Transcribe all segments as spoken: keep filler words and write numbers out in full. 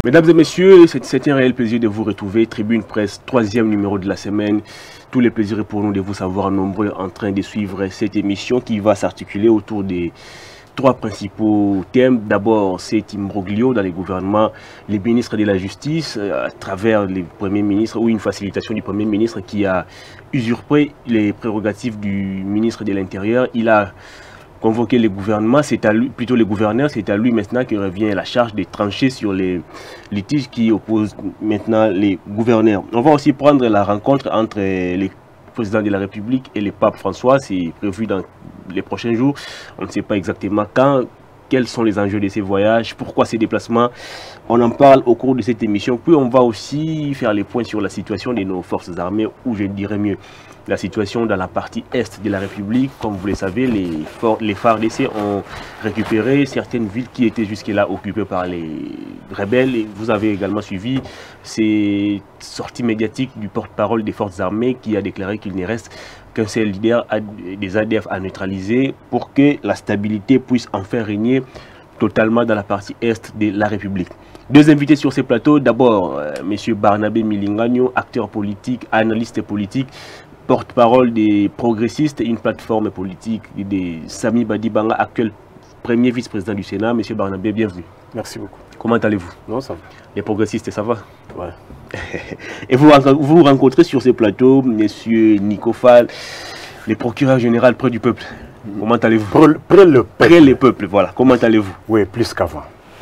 Mesdames et messieurs, c'est un réel plaisir de vous retrouver. Tribune Presse, troisième numéro de la semaine. Tous les plaisirs pour nous de vous savoir nombreux en train de suivre cette émission qui va s'articuler autour des trois principaux thèmes. D'abord, c'est imbroglio dans les gouvernements, les ministres de la Justice, à travers les premiers ministres, ou une facilitation du Premier ministre qui a usurpé les prérogatives du ministre de l'Intérieur. Il a convoquer les gouvernements, c'est à lui, plutôt les gouverneurs, c'est à lui maintenant que revient la charge de trancher sur les litiges qui opposent maintenant les gouverneurs. On va aussi prendre la rencontre entre les présidents de la République et le pape François, c'est prévu dans les prochains jours. On ne sait pas exactement quand, quels sont les enjeux de ces voyages, pourquoi ces déplacements. On en parle au cours de cette émission. Puis on va aussi faire les points sur la situation de nos forces armées, ou je dirais mieux, la situation dans la partie est de la République. Comme vous le savez, les, les F A R D C ont récupéré certaines villes qui étaient jusque-là occupées par les rebelles. Et vous avez également suivi ces sorties médiatiques du porte-parole des forces armées qui a déclaré qu'il ne reste qu'un seul leader des A D F à neutraliser pour que la stabilité puisse enfin régner totalement dans la partie est de la République. Deux invités sur ces plateaux. D'abord, euh, M. Barnabé Milingano, acteur politique, analyste politique, porte-parole des progressistes, une plateforme politique de Sami Badibanga, actuel premier vice-président du Sénat. Monsieur Barnabé, bienvenue. Merci beaucoup. Comment allez-vous? Non, ça va. Les progressistes, ça va? Ouais. Et vous vous rencontrez sur ces plateaux, Monsieur Nico Fall, le procureur général près du peuple. Comment allez-vous? Près le peuple. Près le peuple, voilà. Comment allez-vous? Oui, plus qu'avant.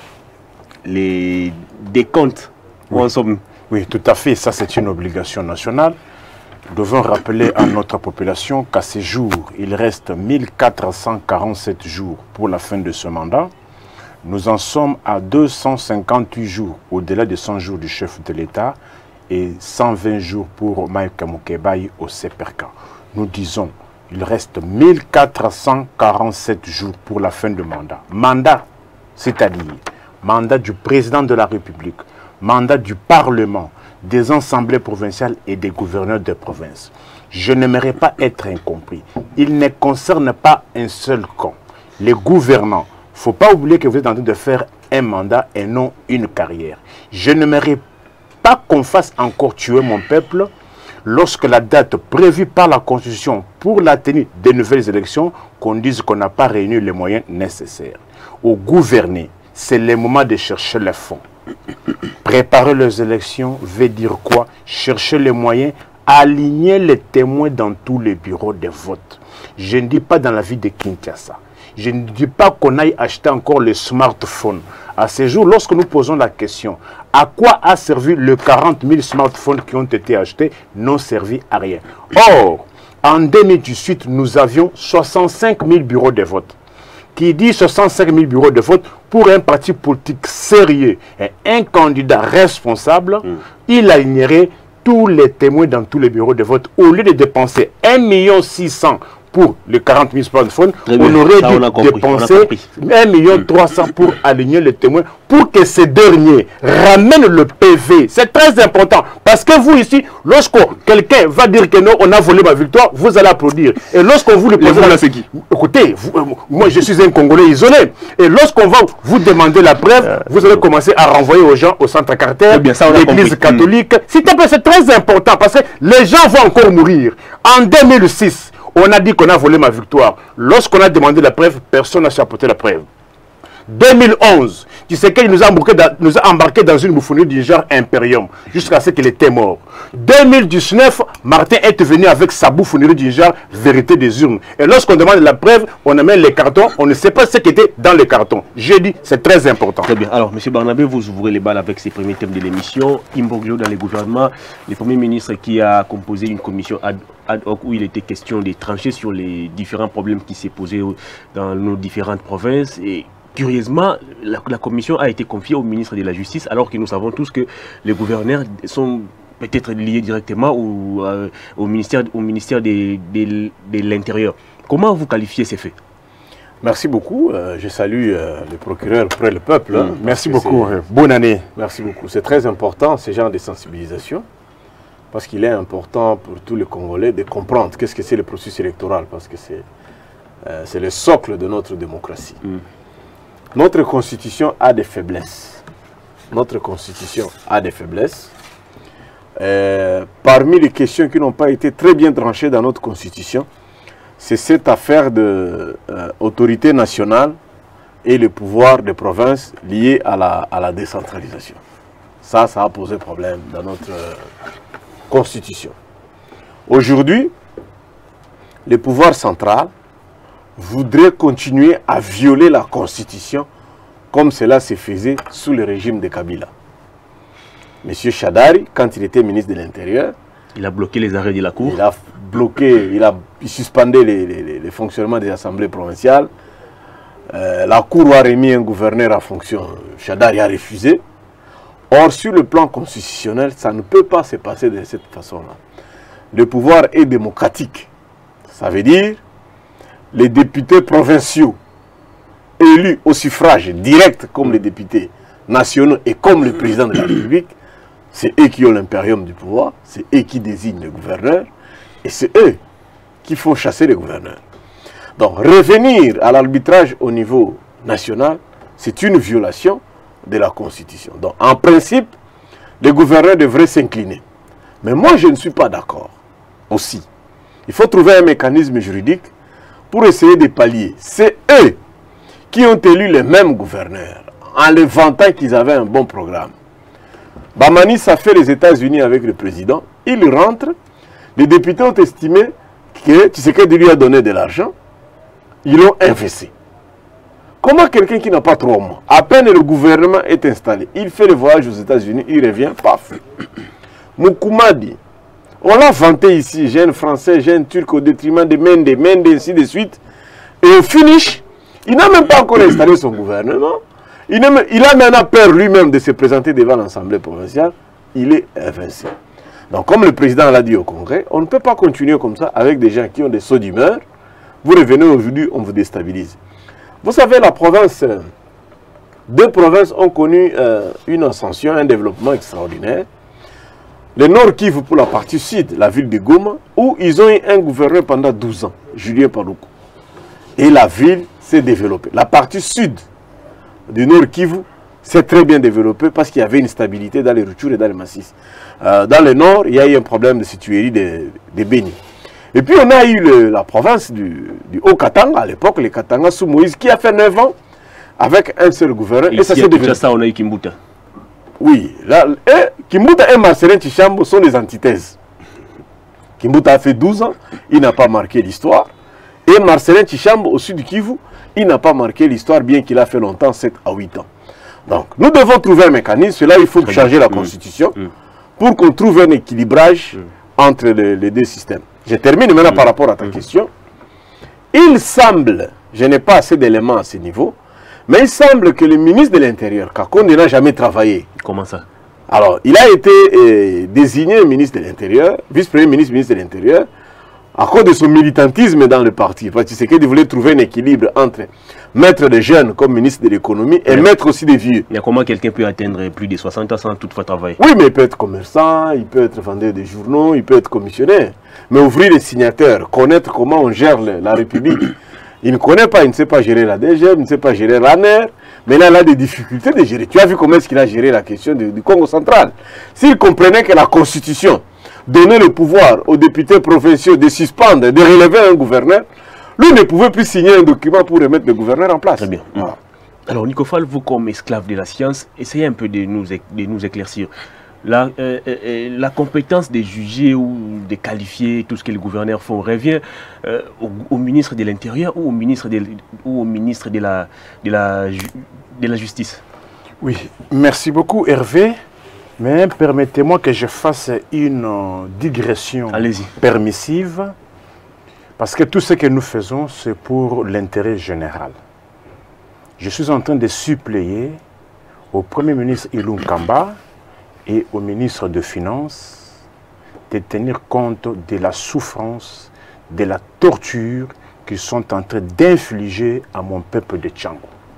Les décomptes, où en sommes-nous? Oui, tout à fait. Ça, c'est une obligation nationale. Nous devons rappeler à notre population qu'à ce jour, il reste mille quatre cent quarante-sept jours pour la fin de ce mandat. Nous en sommes à deux cent cinquante-huit jours au-delà des cent jours du chef de l'État et cent vingt jours pour Mike Mukebai au C P R C A. Nous disons, il reste mille quatre cent quarante-sept jours pour la fin de mandat. Mandat, c'est-à-dire mandat du président de la République, mandat du Parlement, des assemblées provinciales et des gouverneurs de province. Je n'aimerais pas être incompris. Il ne concerne pas un seul camp. Les gouvernants, il ne faut pas oublier que vous êtes en train de faire un mandat et non une carrière. Je n'aimerais pas qu'on fasse encore tuer mon peuple lorsque la date prévue par la Constitution pour la tenue des nouvelles élections, qu'on dise qu'on n'a pas réuni les moyens nécessaires. Au gouverner, c'est le moment de chercher les fonds. Préparer les élections veut dire quoi? Chercher les moyens, aligner les témoins dans tous les bureaux de vote. Je ne dis pas dans la ville de Kinshasa. Je ne dis pas qu'on aille acheter encore le smartphone. À ce jour, lorsque nous posons la question, à quoi a servi les quarante mille smartphones qui ont été achetés? N'ont servi à rien. Or, en deux mille dix-huit, nous avions soixante-cinq mille bureaux de vote. Qui dit soixante-cinq mille bureaux de vote pour un parti politique sérieux et un candidat responsable, mm. il alignerait tous les témoins dans tous les bureaux de vote. Au lieu de dépenser un million six cents pour les quarante mille smartphones, on aurait dû on dépenser un million trois cents pour aligner les témoins pour que ces derniers ramènent le P V. C'est très important parce que vous ici, lorsque quelqu'un va dire que non, on a volé ma victoire, vous allez applaudir. Et lorsqu'on vous le pose, là, c'est qui? Écoutez, vous, euh, moi je suis un Congolais isolé. Et lorsqu'on va vous demander la preuve, euh, vous allez commencer à renvoyer aux gens au centre Carter, l'église catholique. C'est très important parce que les gens vont encore mourir. En deux mille six, on a dit qu'on a volé ma victoire. Lorsqu'on a demandé la preuve, personne n'a su apporter la preuve. deux mille onze, tu sais qu'il nous a embarqué dans, nous a embarqué dans une bouffonnerie du genre Imperium, jusqu'à ce qu'il était mort. deux mille dix-neuf, Martin est venu avec sa bouffonnerie du genre Vérité des urnes. Et lorsqu'on demande la preuve, on amène les cartons, on ne sait pas ce qui était dans les cartons. J'ai dit, c'est très important. Très bien. Alors, M. Barnabé, vous ouvrez les balles avec ces premiers thèmes de l'émission. Imbroglio dans les gouvernements, le Premier ministre qui a composé une commission ad, ad hoc où il était question de trancher sur les différents problèmes qui s'est posés dans nos différentes provinces. Et curieusement, la, la commission a été confiée au ministre de la Justice, alors que nous savons tous que les gouverneurs sont peut-être liés directement au, euh, au ministère, au ministère de, de, de l'Intérieur. Comment vous qualifiez ces faits? Merci beaucoup. Euh, je salue euh, le procureur près le peuple. Mmh. Hein, Merci beaucoup. Bonne année. Merci beaucoup. C'est très important, ce genre de sensibilisation, parce qu'il est important pour tous les Congolais de comprendre qu'est-ce que c'est le processus électoral, parce que c'est euh, le socle de notre démocratie. Mmh. Notre constitution a des faiblesses. notre constitution a des faiblesses. Euh, parmi les questions qui n'ont pas été très bien tranchées dans notre constitution, c'est cette affaire de euh, autorité nationale et le pouvoir des provinces lié à la, à la décentralisation. Ça, ça a posé problème dans notre euh, constitution. Aujourd'hui, le pouvoir central voudrait continuer à violer la constitution comme cela se faisait sous le régime de Kabila. Monsieur Chadari, quand il était ministre de l'Intérieur, il a bloqué les arrêts de la Cour. Il a bloqué, il a suspendé les, les, les fonctionnements des assemblées provinciales. Euh, la Cour a remis un gouverneur en fonction. Chadari a refusé. Or, sur le plan constitutionnel, ça ne peut pas se passer de cette façon-là. Le pouvoir est démocratique. Ça veut dire les députés provinciaux élus au suffrage direct comme les députés nationaux et comme le président de la République, c'est eux qui ont l'impérium du pouvoir, c'est eux qui désignent le gouverneur et c'est eux qui font chasser les gouverneurs. Donc revenir à l'arbitrage au niveau national, c'est une violation de la Constitution. Donc en principe, les gouverneurs devraient s'incliner. Mais moi je ne suis pas d'accord aussi. Il faut trouver un mécanisme juridique pour essayer de pallier. C'est eux qui ont élu les mêmes gouverneurs en les vantant qu'ils avaient un bon programme. Bamani, ça fait les États-Unis avec le président. Il rentre. Les députés ont estimé que Tshisekedi lui a donné de l'argent. Ils l'ont investi. Comment quelqu'un qui n'a pas trois mois, à peine le gouvernement est installé, il fait le voyage aux États-Unis, il revient, paf. Moukoumadi, on l'a vanté ici, jeune français, jeune turc, au détriment de Mende, Mende, ainsi de suite. Et au finish, il n'a même pas encore installé son gouvernement. Il a, il a maintenant peur lui-même de se présenter devant l'Assemblée provinciale. Il est invincible. Donc, comme le président l'a dit au Congrès, on ne peut pas continuer comme ça avec des gens qui ont des sauts d'humeur. Vous revenez aujourd'hui, on vous déstabilise. Vous savez, la province, euh, deux provinces ont connu euh, une ascension, un développement extraordinaire. Le Nord Kivu pour la partie sud, la ville de Goma, où ils ont eu un gouverneur pendant douze ans, Julien Paluku. Et la ville s'est développée. La partie sud du Nord Kivu s'est très bien développée parce qu'il y avait une stabilité dans les rutures et dans les massifs. Euh, dans le nord, il y a eu un problème de situerie de, de Béni. Et puis on a eu le, la province du, du Haut-Katanga, à l'époque, les Katanga sous Moïse, qui a fait neuf ans avec un seul gouverneur. Et, et ça s'est développé. Ça, on a eu Kimbuta. Oui, là, et Kimbuta et Marcelin Tchishambo sont des antithèses. Kimbuta a fait douze ans, il n'a pas marqué l'histoire. Et Marcelin Tchishambo, au sud du Kivu, il n'a pas marqué l'histoire, bien qu'il a fait longtemps, sept à huit ans. Donc, nous devons trouver un mécanisme. Cela, il faut Très changer bien. la Constitution mmh. pour qu'on trouve un équilibrage mmh. entre les, les deux systèmes. Je termine maintenant mmh. par rapport à ta mmh. question. Il semble, je n'ai pas assez d'éléments à ce niveau, mais il semble que le ministre de l'Intérieur, Kakonde, n'a jamais travaillé. Comment ça? Alors, il a été euh, désigné ministre de l'Intérieur, vice-premier ministre, ministre de l'Intérieur, à cause de son militantisme dans le parti. Parce que Tshisekedi voulait trouver un équilibre entre mettre des jeunes comme ministre de l'économie et ouais. mettre aussi des vieux. Mais comment quelqu'un peut atteindre plus de soixante ans sans toutefois travailler? Oui, mais il peut être commerçant, il peut être vendeur de journaux, il peut être commissionnaire. Mais ouvrir les signataires, connaître comment on gère le, la République. Il ne connaît pas, il ne sait pas gérer la D G M, il ne sait pas gérer l'A N E R. Mais là, il a des difficultés de gérer. Tu as vu comment est-ce qu'il a géré la question du, du Congo central. S'il comprenait que la Constitution donner le pouvoir aux députés provinciaux de suspendre, de relever un gouverneur, lui ne pouvait plus signer un document pour remettre le gouverneur en place. Très bien. Voilà. Alors, Nicofal, vous comme esclave de la science, essayez un peu de nous, de nous éclaircir. La, euh, euh, la compétence de juger ou de qualifier tout ce que les gouverneurs font revient euh, au, au ministre de l'Intérieur ou au ministre, de, ou au ministre de, la, de, la, de la Justice. Oui, merci beaucoup Hervé. Mais permettez-moi que je fasse une digression permissive, parce que tout ce que nous faisons, c'est pour l'intérêt général. Je suis en train de suppléer au Premier ministre Ilunga Kamba et au ministre des Finances de tenir compte de la souffrance, de la torture qu'ils sont en train d'infliger à mon peuple de Tchango.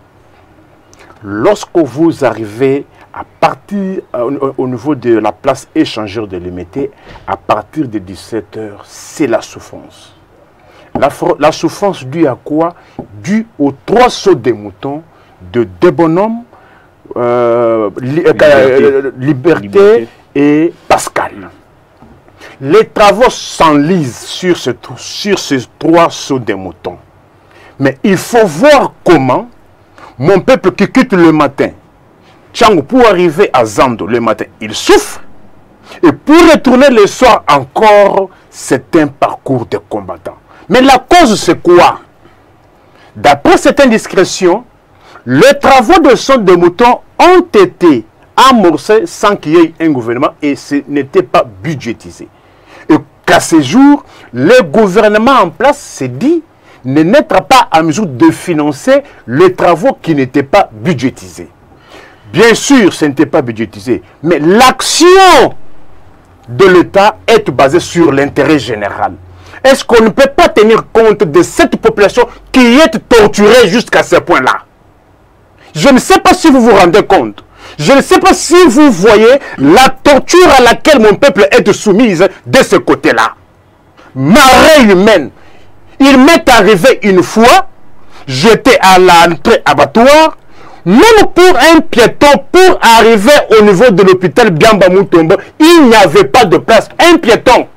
Lorsque vous arrivez à partir, au, au niveau de la place échangeur de Limité, à partir de dix-sept heures, c'est la souffrance. La, la souffrance due à quoi? Due aux trois sauts des moutons de deux bonhommes euh, li, liberté. Euh, liberté, liberté et Pascal. Les travaux s'enlisent sur, ce, sur ces trois sauts des moutons. Mais il faut voir comment mon peuple qui quitte le matin, Tchango, pour arriver à Zando le matin, il souffre. Et pour retourner le soir encore, c'est un parcours de combattants. Mais la cause, c'est quoi? D'après cette indiscrétion, les travaux de saut des moutons ont été amorcés sans qu'il y ait un gouvernement et ce n'était pas budgétisé. Et qu'à ce jour, le gouvernement en place s'est dit ne n'être pas à mesure de financer les travaux qui n'étaient pas budgétisés. Bien sûr, ce n'était pas budgétisé, mais l'action de l'État est basée sur l'intérêt général. Est-ce qu'on ne peut pas tenir compte de cette population qui est torturée jusqu'à ce point-là? Je ne sais pas si vous vous rendez compte. Je ne sais pas si vous voyez la torture à laquelle mon peuple est soumise de ce côté-là. Marée humaine. Il m'est arrivé une fois, j'étais à l'entrée abattoir, même pour un piéton, pour arriver au niveau de l'hôpital Biamba Mutombo, il n'y avait pas de place. Un piéton.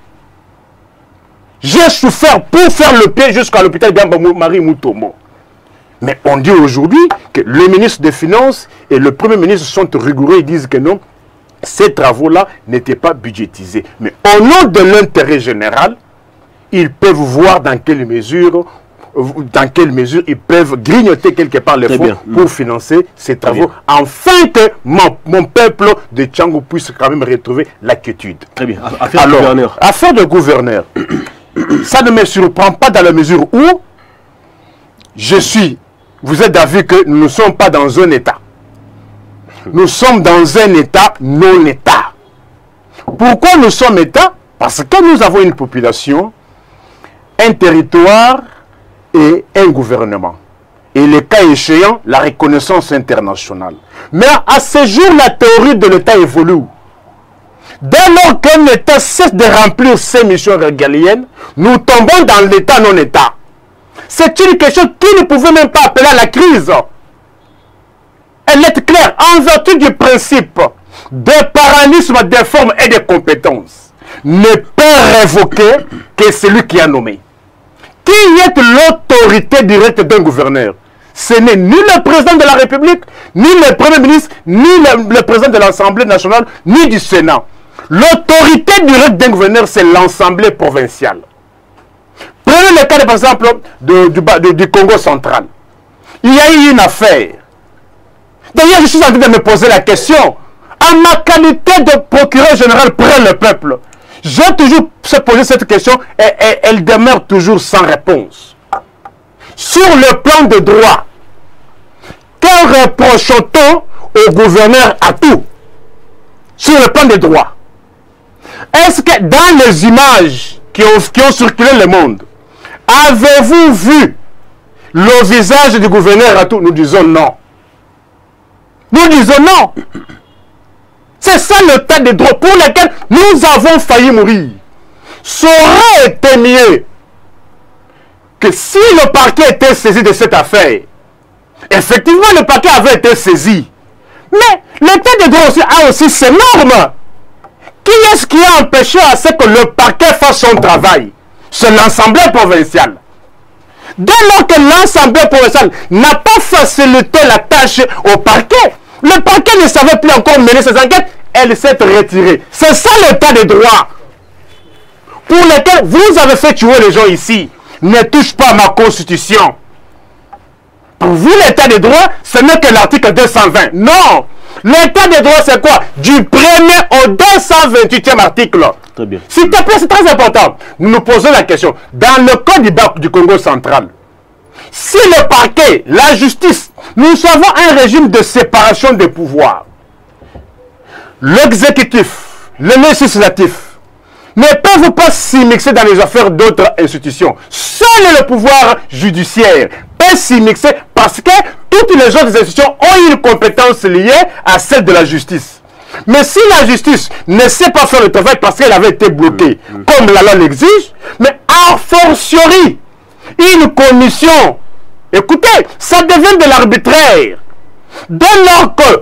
J'ai souffert pour faire le pied jusqu'à l'hôpital Biamba Marie Mutombo. Mais on dit aujourd'hui que le ministre des Finances et le Premier ministre sont rigoureux, ils disent que non, ces travaux-là n'étaient pas budgétisés. Mais au nom de l'intérêt général, ils peuvent voir dans quelle mesure, dans quelle mesure ils peuvent grignoter quelque part les fonds pour mmh. financer ces travaux, afin que mon, mon peuple de Tchango puisse quand même retrouver la quiétude. Très bien. Affaire Alors, de gouverneur. Affaire de gouverneur, ça ne me surprend pas dans la mesure où je suis, vous êtes d'avis que nous ne sommes pas dans un État. Nous sommes dans un État non-État. Pourquoi nous sommes État? Parce que nous avons une population, un territoire et un gouvernement. Et le cas échéant, la reconnaissance internationale. Mais à ce jour, la théorie de l'État évolue. Dès lors qu'un État cesse de remplir ses missions régaliennes, nous tombons dans l'État non-État. C'est une question qui ne pouvait même pas appeler à la crise. Elle est claire, en vertu du principe de paralysme des formes et des compétences, ne peut révoquer que celui qui a nommé. Qui est l'autorité directe d'un gouverneur? Ce n'est ni le président de la République, ni le Premier ministre, ni le, le président de l'Assemblée nationale, ni du Sénat. L'autorité directe d'un gouverneur, c'est l'Assemblée provinciale. Prenez le cas, par exemple, de, du, de, du Congo central. Il y a eu une affaire. D'ailleurs, je suis en train de me poser la question. En ma qualité de procureur général près le peuple, j'ai toujours posé cette question et, et elle demeure toujours sans réponse. Sur le plan de droit, que reproche-t-on au gouverneur à tout? Sur le plan des droits. Est-ce que dans les images qui ont, qui ont circulé le monde, avez-vous vu le visage du gouverneur à tout? Nous disons non. Nous disons non. C'est ça l'état des droits pour lequel nous avons failli mourir. Ça aurait été mieux que si le parquet était saisi de cette affaire. Effectivement, le parquet avait été saisi. Mais l'état des droits aussi a aussi ses normes. Qui est-ce qui a empêché à ce que le parquet fasse son travail? C'est l'Assemblée provinciale. Dès lors que l'Assemblée provinciale n'a pas facilité la tâche au parquet, le parquet ne savait plus encore mener ses enquêtes, elle s'est retirée. C'est ça l'état des droits. Pour lequel vous avez fait tuer les gens ici. Ne touche pas à ma constitution. Pour vous, l'état des droits, ce n'est que l'article deux cent vingt. Non. L'état des droits, c'est quoi? Du premier au deux cent vingt-huitième article. Très bien. S'il te plaît, c'est très important. Nous nous posons la question. Dans le code du, du Congo central, si le parquet, la justice, nous avons un régime de séparation des pouvoirs. L'exécutif, le législatif ne peuvent pas s'immiscer dans les affaires d'autres institutions. Seul le pouvoir judiciaire peut s'immiscer parce que toutes les autres institutions ont une compétence liée à celle de la justice. Mais si la justice ne sait pas faire le travail parce qu'elle avait été bloquée, mmh, mmh. comme la loi l'exige, mais a fortiori, une commission, écoutez, ça devient de l'arbitraire. Dès lors que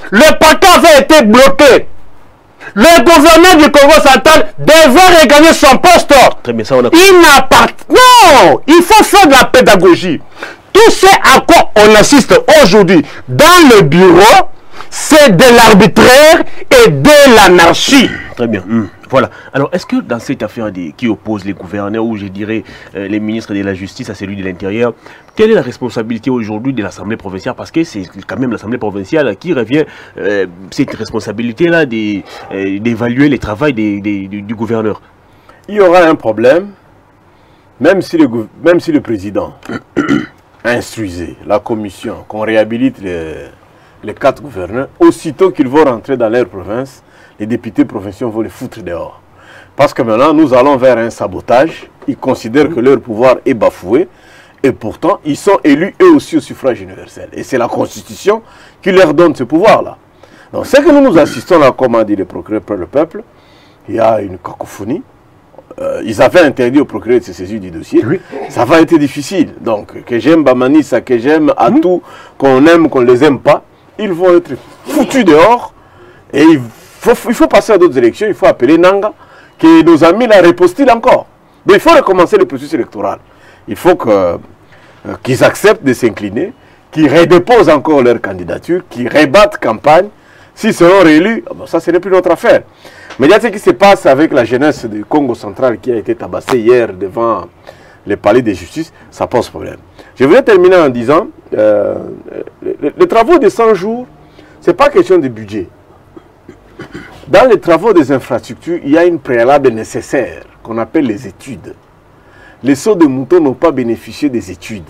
le paquet avait été bloqué. Le gouverneur du Congo central devait regagner son poste. Très bien, ça on a... Il n'appartient... Non, il faut faire de la pédagogie. Tout ce à quoi on assiste aujourd'hui dans le bureau, c'est de l'arbitraire et de l'anarchie. Très bien. Mmh. Voilà. Alors, est-ce que dans cette affaire des, qui oppose les gouverneurs ou je dirais euh, les ministres de la Justice à celui de l'Intérieur, quelle est la responsabilité aujourd'hui de l'Assemblée provinciale? Parce que c'est quand même l'Assemblée provinciale qui revient euh, cette responsabilité-là d'évaluer euh, le travail des, des, du, du gouverneur. Il y aura un problème, même si le, même si le président instruisait la commission qu'on réhabilite les, les quatre gouverneurs, aussitôt qu'ils vont rentrer dans leur province, les députés provinciaux vont les foutre dehors. Parce que maintenant, nous allons vers un sabotage. Ils considèrent que leur pouvoir est bafoué. Et pourtant, ils sont élus eux aussi au suffrage universel. Et c'est la Constitution qui leur donne ce pouvoir-là. Donc, ce que nous nous assistons là, comme a dit le procureur pour le peuple, il y a une cacophonie. Euh, ils avaient interdit au procureur de se saisir du dossier. Oui. Ça va être difficile. Donc, que j'aime Bamanissa, que j'aime Atou, mmh. qu'on aime, qu'on ne les aime pas, ils vont être foutus dehors. Et ils Faut, il faut passer à d'autres élections, il faut appeler Nanga, que nos amis la repostillent encore. Mais il faut recommencer le processus électoral. Il faut que, euh, qu'ils acceptent de s'incliner, qu'ils redéposent encore leur candidature, qu'ils rebattent campagne. S'ils seront réélus, bon, ça ce n'est plus notre affaire. Mais il y a ce qui se passe avec la jeunesse du Congo central qui a été tabassée hier devant les palais de justice, ça pose problème. Je voulais terminer en disant, euh, les, les travaux de cent jours, ce n'est pas question de budget. Dans les travaux des infrastructures, il y a une préalable nécessaire qu'on appelle les études. Les sauts de moutons n'ont pas bénéficié des études.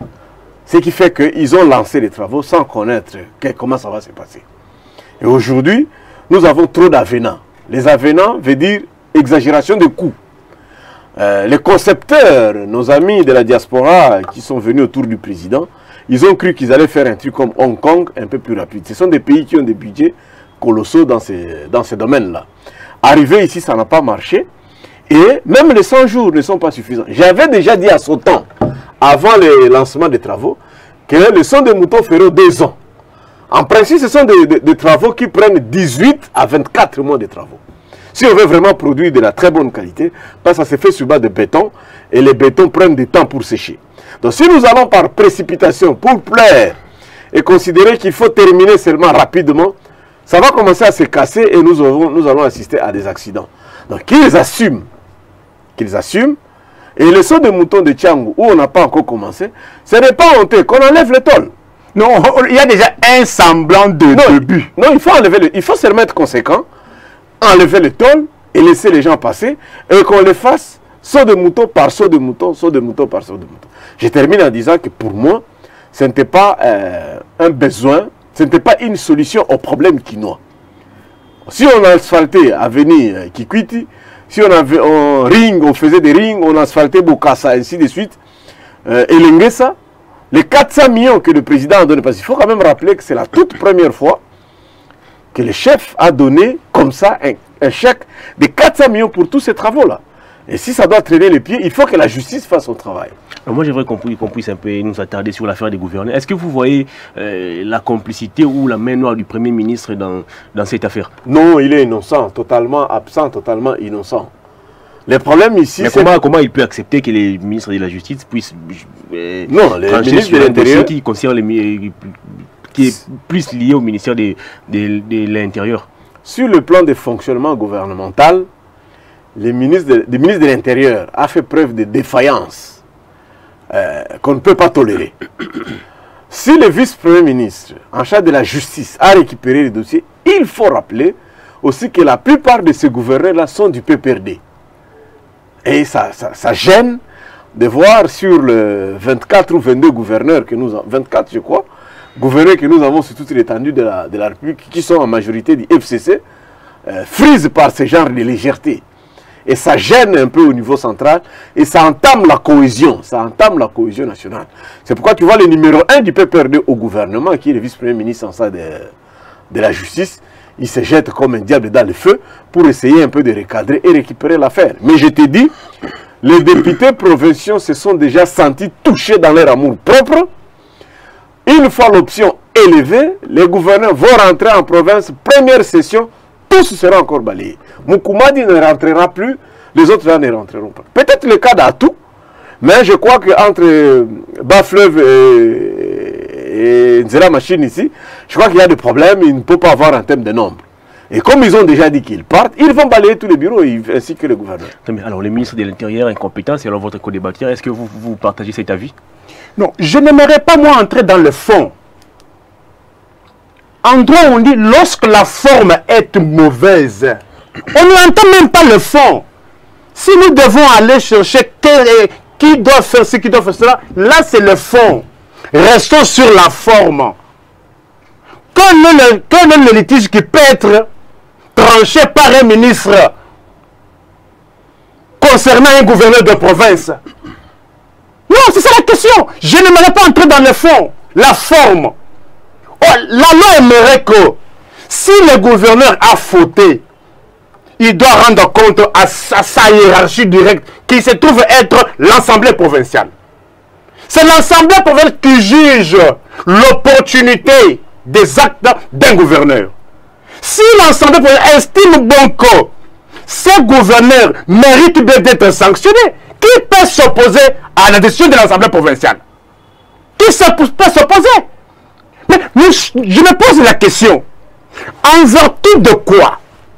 Ce qui fait qu'ils ont lancé les travaux sans connaître que, comment ça va se passer. Et aujourd'hui, nous avons trop d'avenants. Les avenants veut dire exagération de coûts. Euh, les concepteurs, nos amis de la diaspora qui sont venus autour du président, ils ont cru qu'ils allaient faire un truc comme Hong Kong un peu plus rapide. Ce sont des pays qui ont des budgets colossaux dans ces, dans ces domaines-là. Arrivé ici, ça n'a pas marché. Et même les cent jours ne sont pas suffisants. J'avais déjà dit à son temps, avant le lancement des travaux, que les sauts de moutons feront deux ans. En principe, ce sont des, des, des travaux qui prennent dix-huit à vingt-quatre mois de travaux. Si on veut vraiment produire de la très bonne qualité, parce que ça se fait sur base de béton, et les bétons prennent du temps pour sécher. Donc si nous allons par précipitation, pour plaire, et considérer qu'il faut terminer seulement rapidement, ça va commencer à se casser et nous, aurons, nous allons assister à des accidents. Donc qu'ils assument, qu'ils assument, et le saut de mouton de Tchangou, où on n'a pas encore commencé, ce n'est pas honteux qu'on enlève le tôle. Non, il y a déjà un semblant de non, début. Non, il faut, enlever le, il faut seulement être conséquent, enlever le tôle et laisser les gens passer, et qu'on le fasse saut de mouton par saut de mouton, saut de mouton par saut de mouton. Je termine en disant que pour moi, ce n'était pas euh, un besoin, ce n'était pas une solution au problème qui noie. Si on asphaltait Avenue euh, Kikwiti, si on avait un ring, on faisait des rings, on asphaltait Bokassa, ainsi de suite, euh, et Lengesa, les quatre cents millions que le président a donné, parce qu'il faut quand même rappeler que c'est la toute première fois que le chef a donné comme ça un, un chèque de quatre cents millions pour tous ces travaux-là. Et si ça doit traîner les pieds, il faut que la justice fasse son travail. Alors moi, j'aimerais qu'on qu puisse un peu nous attarder sur l'affaire des gouverneurs. Est-ce que vous voyez euh, la complicité ou la main noire du Premier ministre dans, dans cette affaire? Non, il est innocent, totalement absent, totalement innocent. Le problème ici, c'est... Comment, comment il peut accepter que les ministres de la Justice puissent... Euh, non, les ministres de l'Intérieur... qui concerne les... qui est plus lié au ministère de, de, de l'Intérieur. Sur le plan de fonctionnement gouvernemental, les ministres de, les ministres de l'Intérieur a fait preuve de défaillance euh, qu'on ne peut pas tolérer. Si le vice-premier ministre en charge de la justice a récupéré les dossiers, il faut rappeler aussi que la plupart de ces gouverneurs-là sont du P P R D. Et ça, ça, ça gêne de voir sur le vingt-quatre ou vingt-deux gouverneurs que nous avons, vingt-quatre je crois, gouverneurs que nous avons sur toute l'étendue de la, de la République, qui sont en majorité du F C C, euh, frisent par ce genre de légèreté. Et ça gêne un peu au niveau central, et ça entame la cohésion, ça entame la cohésion nationale. C'est pourquoi tu vois le numéro un du P P R D au gouvernement, qui est le vice-premier ministre en charge de, de la justice, il se jette comme un diable dans le feu pour essayer un peu de recadrer et récupérer l'affaire. Mais je te dis, les députés provinciaux se sont déjà sentis touchés dans leur amour propre. Une fois l'option élevé, les gouverneurs vont rentrer en province, première session, tous seront encore balayés. Moukoumadi ne rentrera plus, les autres là ne rentreront pas. Peut-être le cas d'Atou, mais je crois qu'entre Bas-Fleuve et, et Nzela Machine ici, je crois qu'il y a des problèmes, il ne peut pas avoir en termes de nombre. Et comme ils ont déjà dit qu'ils partent, ils vont balayer tous les bureaux ainsi que le gouverneur. Alors, le ministre de l'Intérieur incompétent, selon votre co-débatteur, est-ce que vous, vous partagez cet avis? Non, je n'aimerais pas moi entrer dans le fond. En droit, on dit lorsque la forme est mauvaise, on n'entend même pas le fond. Si nous devons aller chercher quel est, qui doit faire ce, qui doit faire cela, là c'est le fond. Restons sur la forme. Quel est le, quel est le litige qui peut être tranché par un ministre concernant un gouverneur de province? Non, c'est ça la question. Je n'aimerais pas entrer dans le fond, la forme. Oh, la loi aimerait que si le gouverneur a fauté, il doit rendre compte à sa, à sa hiérarchie directe qui se trouve être l'Assemblée provinciale. C'est l'Assemblée provinciale qui juge l'opportunité des actes d'un gouverneur. Si l'Assemblée provinciale estime bon que ce gouverneur mérite bien d'être sanctionné, qui peut s'opposer à la décision de l'Assemblée provinciale? Qui peut s'opposer? Mais, mais je me pose la question, en vertu de quoi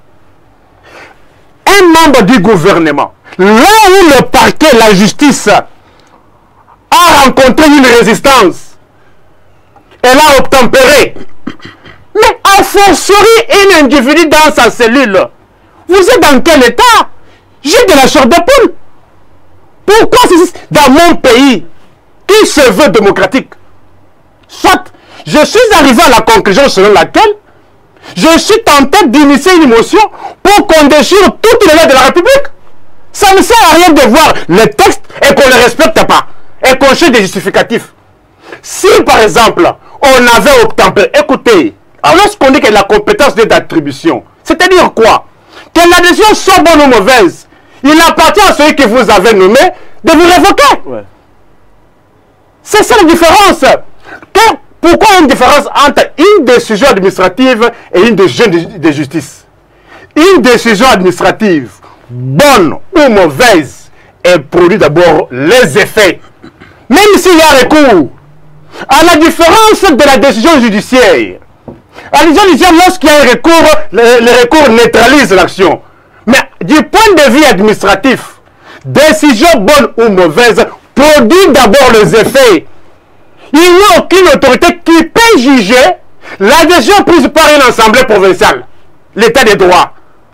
un membre du gouvernement, là où le parquet, la justice, a rencontré une résistance, elle a obtempéré, mais a fortiori un individu dans sa cellule, vous êtes dans quel état? J'ai de la chair de poule. Pourquoi c'est dans mon pays qui se veut démocratique? Soit je suis arrivé à la conclusion selon laquelle je suis tenté d'initier une motion pour qu'on déchire toutes les lois de la République. Ça ne sert à rien de voir les textes et qu'on ne les respecte pas et qu'on cherche des justificatifs. Si par exemple on avait obtempéré, écoutez, lorsqu'on dit que la compétence d'attribution, c'est-à-dire quoi? Que la décision soit bonne ou mauvaise, il appartient à celui que vous avez nommé de vous révoquer. Ouais. C'est ça la différence. Que, pourquoi une différence entre une décision administrative et une décision de, de justice? Une décision administrative, bonne ou mauvaise, elle produit d'abord les effets. Même s'il y a recours, à la différence de la décision judiciaire. À la décision judiciaire, lorsqu'il y a un recours, le, le recours neutralise l'action. Mais du point de vue administratif, décision bonne ou mauvaise produit d'abord les effets. Il n'y a aucune autorité qui peut juger la décision prise par une assemblée provinciale. L'état des droits.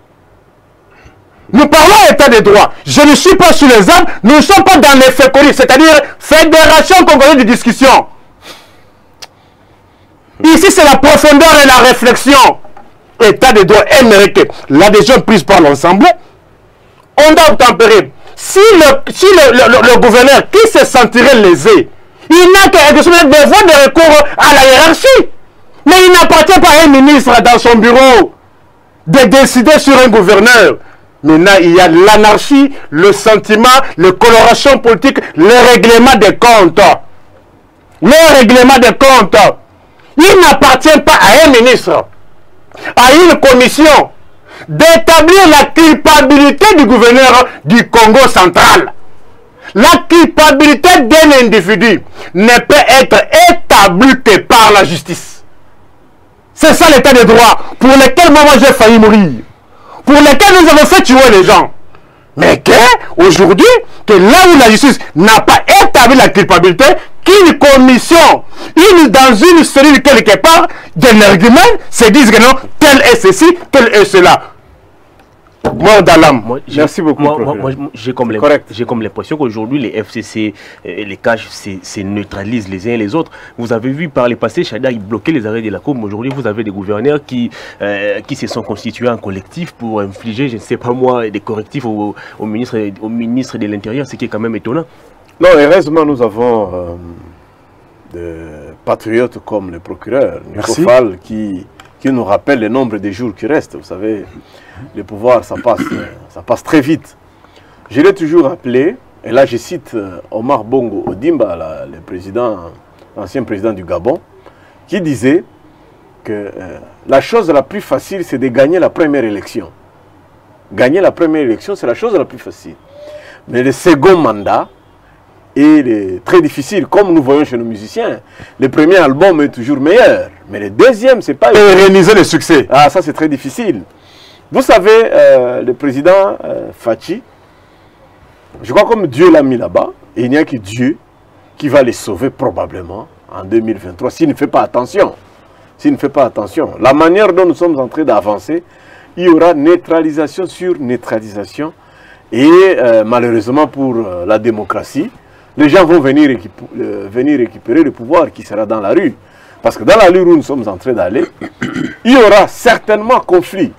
Nous parlons d'état des droits. Je ne suis pas sur les armes. Nous ne sommes pas dans les faits connus, c'est-à-dire Fédération congolaise de discussion. Ici, c'est la profondeur et la réflexion. État des droits américains. La décision prise par l'Assemblée, on doit obtempérer. Si le, si le, le, le gouverneur qui se sentirait lésé, il n'a qu'à des voies de recours à la hiérarchie. Mais il n'appartient pas à un ministre dans son bureau de décider sur un gouverneur. Maintenant, il y a l'anarchie, le sentiment, les colorations politiques, le règlement des comptes. Le règlement des comptes. Il n'appartient pas à un ministre, à une commission, d'établir la culpabilité du gouverneur du Congo central. La culpabilité d'un individu ne peut être établie que par la justice. C'est ça l'état de droit pour lequel moi j'ai failli mourir. Pour lequel nous avons fait tuer les gens. Mais qu'aujourd'hui, que là où la justice n'a pas établi la culpabilité, qu'une commission, une, dans une cellule quelque part, d'un argument, se disent que non, tel est ceci, tel est cela. Mort dans l'âme. Merci beaucoup. Moi, moi, moi j'ai comme l'impression qu'aujourd'hui, les F C C, euh, les C A G, se neutralisent les uns et les autres. Vous avez vu par le passé, Chada, il bloquait les arrêts de la Cour. Aujourd'hui, vous avez des gouverneurs qui, euh, qui se sont constitués en collectif pour infliger, je ne sais pas moi, des correctifs au, au, ministre, au ministre de l'Intérieur, ce qui est quand même étonnant. Non, heureusement, nous avons euh, des patriotes comme le procureur, Nicofal, qui, qui nous rappelle le nombre de jours qui restent. Vous savez, le pouvoir, ça passe, ça passe très vite. Je l'ai toujours rappelé, et là je cite Omar Bongo Ondimba, la, le président, l'ancien président du Gabon, qui disait que euh, la chose la plus facile, c'est de gagner la première élection. Gagner la première élection, c'est la chose la plus facile. Mais le second mandat est le, très difficile, comme nous voyons chez nos musiciens. Le premier album est toujours meilleur, mais le deuxième, c'est pas... Pérenniser le succès. Ah, ça c'est très difficile. Vous savez, euh, le président euh, Fachi, je crois comme Dieu l'a mis là-bas, et il n'y a que Dieu qui va les sauver probablement en deux mille vingt-trois, s'il ne fait pas attention. S'il ne fait pas attention. La manière dont nous sommes en train d'avancer, il y aura neutralisation sur neutralisation. Et euh, malheureusement pour euh, la démocratie, les gens vont venir, euh, venir récupérer le pouvoir qui sera dans la rue. Parce que dans la rue où nous sommes en train d'aller, il y aura certainement conflit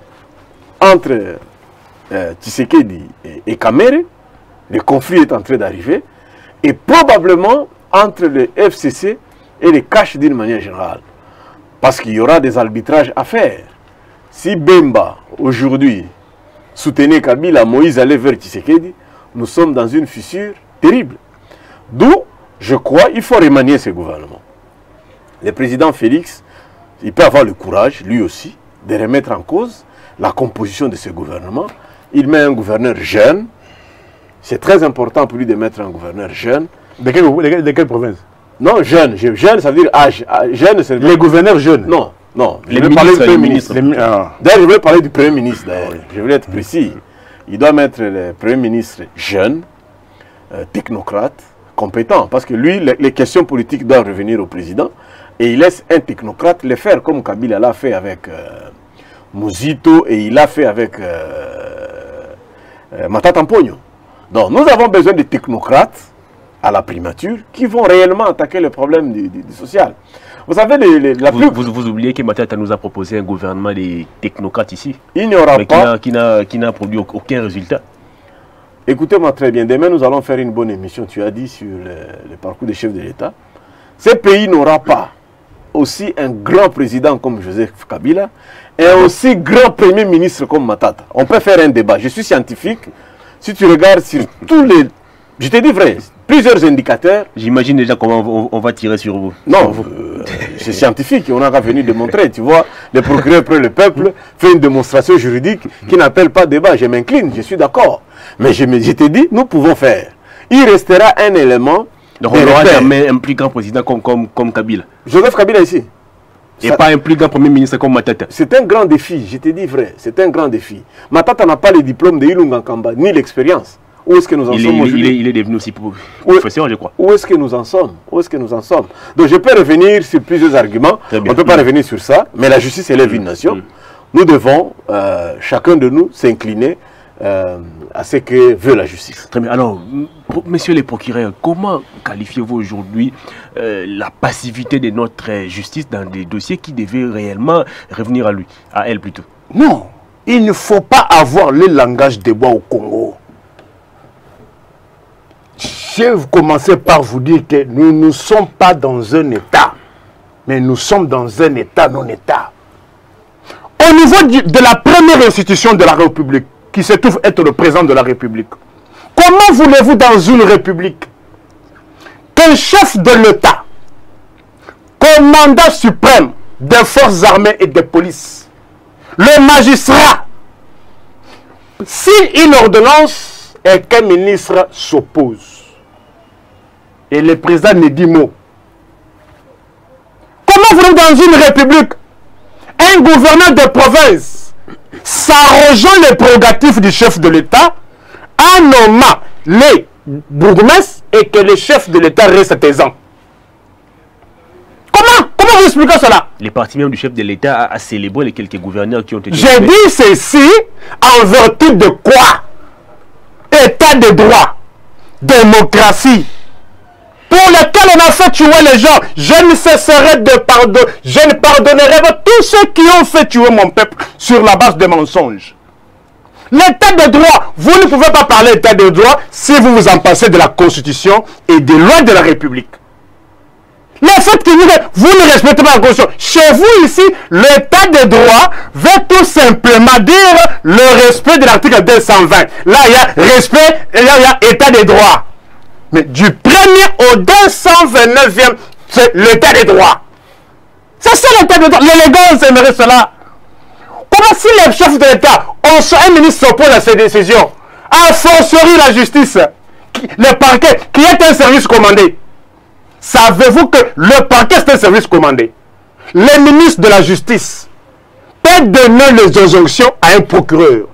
entre euh, Tshisekedi et, et Kamere. Le conflit est en train d'arriver. Et probablement entre le F C C et les caches d'une manière générale. Parce qu'il y aura des arbitrages à faire. Si Bemba, aujourd'hui, soutenait Kabila, Moïse allait vers Tshisekedi, nous sommes dans une fissure terrible. D'où, je crois, il faut remanier ce gouvernement. Le président Félix, il peut avoir le courage, lui aussi, de remettre en cause la composition de ce gouvernement. Il met un gouverneur jeune. C'est très important pour lui de mettre un gouverneur jeune. De quelle, de, de quelle province? Non, jeune. Jeune, ça veut dire âge. Jeune, c'est... Les gouverneurs jeunes? Non, non. Les je vais ministres, parler du Premier ministre. ministres. Ah. D'ailleurs, je voulais parler du Premier ministre. Oui. Je voulais être précis. Il doit mettre le Premier ministre jeune, euh, technocrate, compétent. Parce que lui, les, les questions politiques doivent revenir au président. Et il laisse un technocrate le faire, comme Kabila l'a fait avec euh, Mouzito et il l'a fait avec euh, euh, Matata Mpogno. Donc, nous avons besoin de technocrates à la primature qui vont réellement attaquer le problème du, du, du social. Vous savez, les, les, la vous, plus... vous, vous oubliez que Matata nous a proposé un gouvernement des technocrates ici. Il n'y aura mais pas... qui n'a produit aucun résultat. Écoutez-moi très bien. Demain, nous allons faire une bonne émission, tu as dit, sur le, le parcours des chefs de l'État. Ce pays n'aura pas aussi un grand président comme Joseph Kabila et un aussi grand premier ministre comme Matata. On peut faire un débat. Je suis scientifique. Si tu regardes sur tous les... Je te dis vrai, plusieurs indicateurs... J'imagine déjà comment on, on va tirer sur vous. Non, euh, c'est scientifique, on n'a qu'à venir démontrer. Tu vois, le procureur près le peuple fait une démonstration juridique qui n'appelle pas débat. Je m'incline, je suis d'accord. Mais je, me, je te dis, nous pouvons faire. Il restera un élément... Donc on n'aura jamais un plus grand président comme, comme, comme Kabila. Joseph Kabila ici. Et ça, pas un plus grand premier ministre comme Matata. C'est un grand défi, je te dis vrai, c'est un grand défi. Matata n'a pas le diplôme de Ilunga Kamba, ni l'expérience. Où est-ce que nous en il sommes aujourd'hui? il, il est devenu aussi professeur, je crois. Où est-ce que nous en sommes? Où est-ce que nous en sommes? Donc je peux revenir sur plusieurs arguments. On ne peut pas mmh. revenir sur ça, mais la justice élève mmh. une nation. Mmh. Nous devons, euh, chacun de nous, s'incliner euh, à ce que veut la justice. Très bien. Alors, messieurs les procureurs, comment qualifiez-vous aujourd'hui euh, la passivité de notre justice dans des dossiers qui devaient réellement revenir à lui, à elle plutôt? Non, il ne faut pas avoir le langage des bois au Congo. Je vais commencer par vous dire que nous ne sommes pas dans un État, mais nous sommes dans un État non-État. Au niveau de la première institution de la République, qui se trouve être le président de la République, comment voulez-vous dans une République qu'un chef de l'État, commandant suprême des forces armées et des polices, le magistrat, si une ordonnance et qu'un ministre s'oppose, et le président ne dit mot, comment voulez-vous dans une République un gouverneur de province s'arrogeant les prérogatives du chef de l'État en nommant les bourgmestres et que le chef de l'État reste taisant? Comment Comment vous expliquez cela? Les partis même du chef de l'État a, a célébré les quelques gouverneurs qui ont été... J'ai dit ceci en vertu de quoi? État de droit, démocratie, pour lequel on a fait tuer les gens. Je ne cesserai de pardonner, je ne pardonnerai pas tous ceux qui ont fait tuer mon peuple sur la base de mensonges. L'état de droit, vous ne pouvez pas parler d'état de droit si vous vous en passez de la Constitution et des lois de la République. Le fait que vous, vous ne respectez pas la Constitution, chez vous ici, l'état de droit veut tout simplement dire le respect de l'article deux cent vingt. Là, il y a respect et là, il y a état de droit. Mais du premier au deux cent vingt-neuvième, c'est l'état de droit. C'est ça l'état de droit. L'élégance aimerait cela. Comment si les chefs de l'État, un ministre s'oppose à ces décisions, a fortiori la justice, le parquet, qui est un service commandé. Savez-vous que le parquet c'est un service commandé? Les ministres de la justice peuvent donner les injonctions à un procureur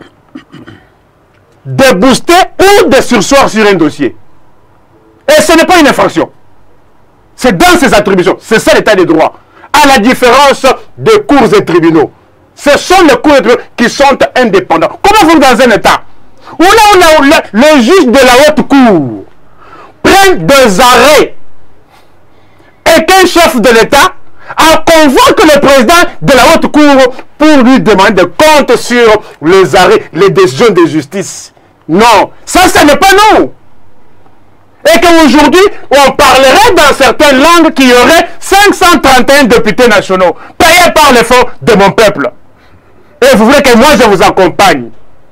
de booster ou de surseoir sur un dossier. Et ce n'est pas une infraction. C'est dans ses attributions. C'est ça l'état des droits. À la différence des cours et tribunaux. Ce sont les cours et tribunaux qui sont indépendants. Comment vous dans un état où là, où là, où là, le juge de la haute cour prend des arrêts et qu'un chef de l'État a convoqué le président de la haute cour pour lui demander des comptes sur les arrêts, les décisions de justice. Non, ça, ce n'est pas nous. Et qu'aujourd'hui, on parlerait dans certaines langues qu'il y aurait cinq cent trente et un députés nationaux payés par les fonds de mon peuple. Et vous voulez que moi je vous accompagne.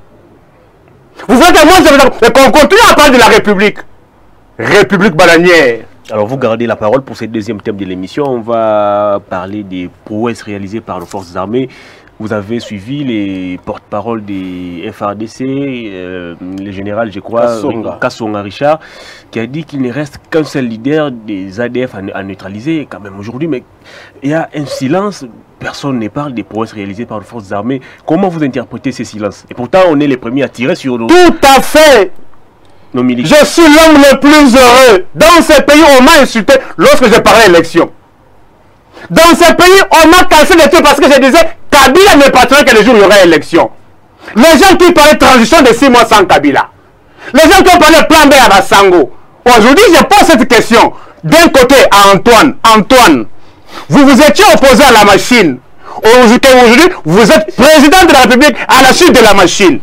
Vous voulez que moi je vous accompagne. Et qu'on continue à parler de la République. République bananière. Alors vous gardez la parole pour ce deuxième thème de l'émission. On va parler des prouesses réalisées par nos forces armées. Vous avez suivi les porte-paroles des F A R D C, euh, le général, je crois, Kassonga. Kassonga Richard, qui a dit qu'il ne reste qu'un seul leader des A D F à, à neutraliser quand même aujourd'hui. Mais il y a un silence, personne ne parle des prouesses réalisées par nos forces armées. Comment vous interprétez ces silences? Et pourtant, on est les premiers à tirer sur nos, Tout à fait. nos militaires. Je suis l'homme le plus heureux. Dans ce pays, on m'a insulté lorsque je parlais élection. Dans ce pays, on m'a cassé les pieds parce que je disais Kabila ne partirait que le jour où il y aurait élection. Les gens qui parlaient transition de six mois sans Kabila. Les gens qui ont parlé plan B à Bassango. Aujourd'hui, je pose cette question. D'un côté, à Antoine. Antoine, vous vous étiez opposé à la machine. Aujourd'hui, vous êtes président de la République à la suite de la machine.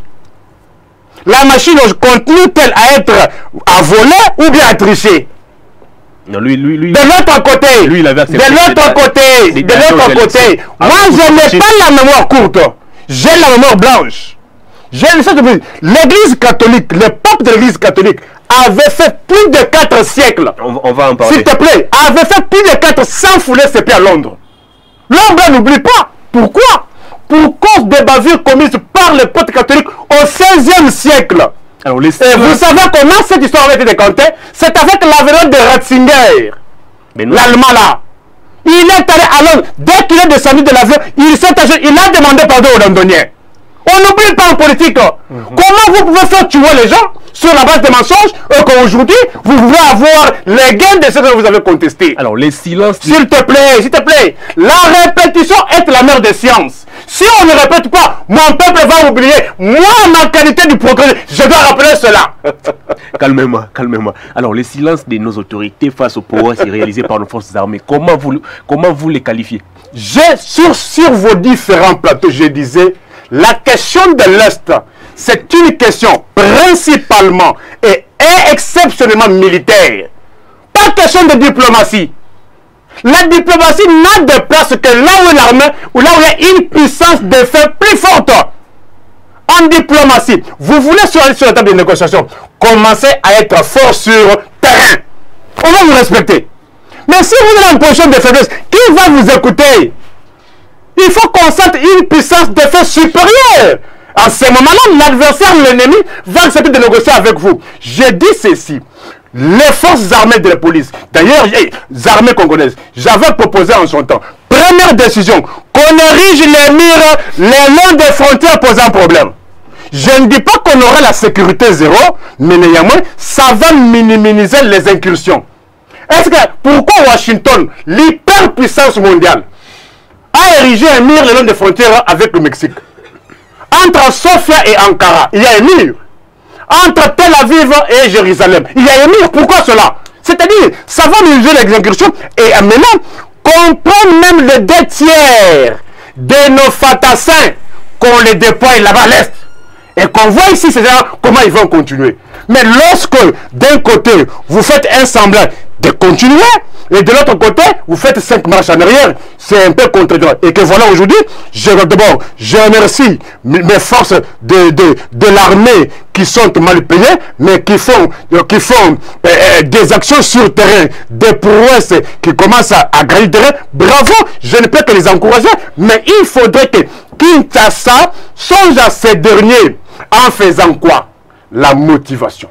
La machine continue-t-elle à être à voler ou bien à tricher? Non, lui, lui, lui, de l'autre côté, lui, il avait accepté de l'autre côté, de l'autre côté, moi je n'ai pas la mémoire courte, j'ai la mémoire blanche. L'église catholique, le pape de l'église catholique avait fait plus de quatre siècles. On, on va en parler. S'il te plaît, avait fait plus de quatre sans fouler ses pieds à Londres. Londres n'oublie pas. Pourquoi? Pour cause des bavures commises par les prêtres catholiques au seizième siècle. Alors, les... Et vous savez comment cette histoire avait été décontée? C'est avec l'avènement de Ratzinger, l'Allemand là. Il est allé à Londres. Dès qu'il est descendu de l'avion, il s'est agi, il a demandé pardon aux Londoniens. On n'oublie pas en politique. Mm-hmm. Comment vous pouvez faire tuer les gens sur la base des mensonges et qu'aujourd'hui, vous pouvez avoir les gains de ce que vous avez contesté? Alors, les silences... S'il te plaît, s'il te plaît, la répétition est la mère des sciences. Si on ne répète pas, mon peuple va oublier. Moi, ma qualité du procureur, je dois rappeler cela. Calmez-moi, calmez-moi. Alors, les silences de nos autorités face aux prouesses réalisées par nos forces armées, comment vous, comment vous les qualifiez? J'ai sur, sur vos différents plateaux, je disais, la question de l'Est, c'est une question principalement et exceptionnellement militaire. Pas question de diplomatie. La diplomatie n'a de place que là où l'armée, ou là où il y a une puissance de fait plus forte. En diplomatie, vous voulez sur, sur la table de négociation commencer à être fort sur terrain. On va vous respecter. Mais si vous êtes en position de faiblesse, qui va vous écouter? Il faut qu'on sente une puissance de fait supérieure. En ce moment-là, l'adversaire, l'ennemi, va accepter de négocier avec vous. Je dis ceci. Les forces armées de la police, d'ailleurs, les armées congolaises, j'avais proposé en son temps, première décision, qu'on érige les murs le long des frontières posant problème. Je ne dis pas qu'on aura la sécurité zéro, mais néanmoins, ça va minimiser les incursions. Est-ce que, pourquoi Washington, l'hyperpuissance mondiale, a érigé un mur le long des frontières avec le Mexique? Entre Sofia et Ankara, il y a un mur. Entre Tel Aviv et Jérusalem, il y a un mur. Pourquoi cela? C'est-à-dire, ça va minimiser les incursions. Et maintenant, qu'on prenne même les deux tiers de nos fantassins, qu'on les déploie là-bas à l'Est. Et qu'on voit ici, c'est comment ils vont continuer. Mais lorsque, d'un côté, vous faites un semblant de continuer. Et de l'autre côté, vous faites cinq marches en arrière. C'est un peu contredisant. Et que voilà, aujourd'hui, je d'abord, je remercie mes forces de, de, de l'armée qui sont mal payées, mais qui font, qui font euh, des actions sur le terrain, des prouesses qui commencent à, à gagner le terrain. Bravo, je ne peux que les encourager, mais il faudrait que Kinshasa songe à ces derniers en faisant quoi? La motivation.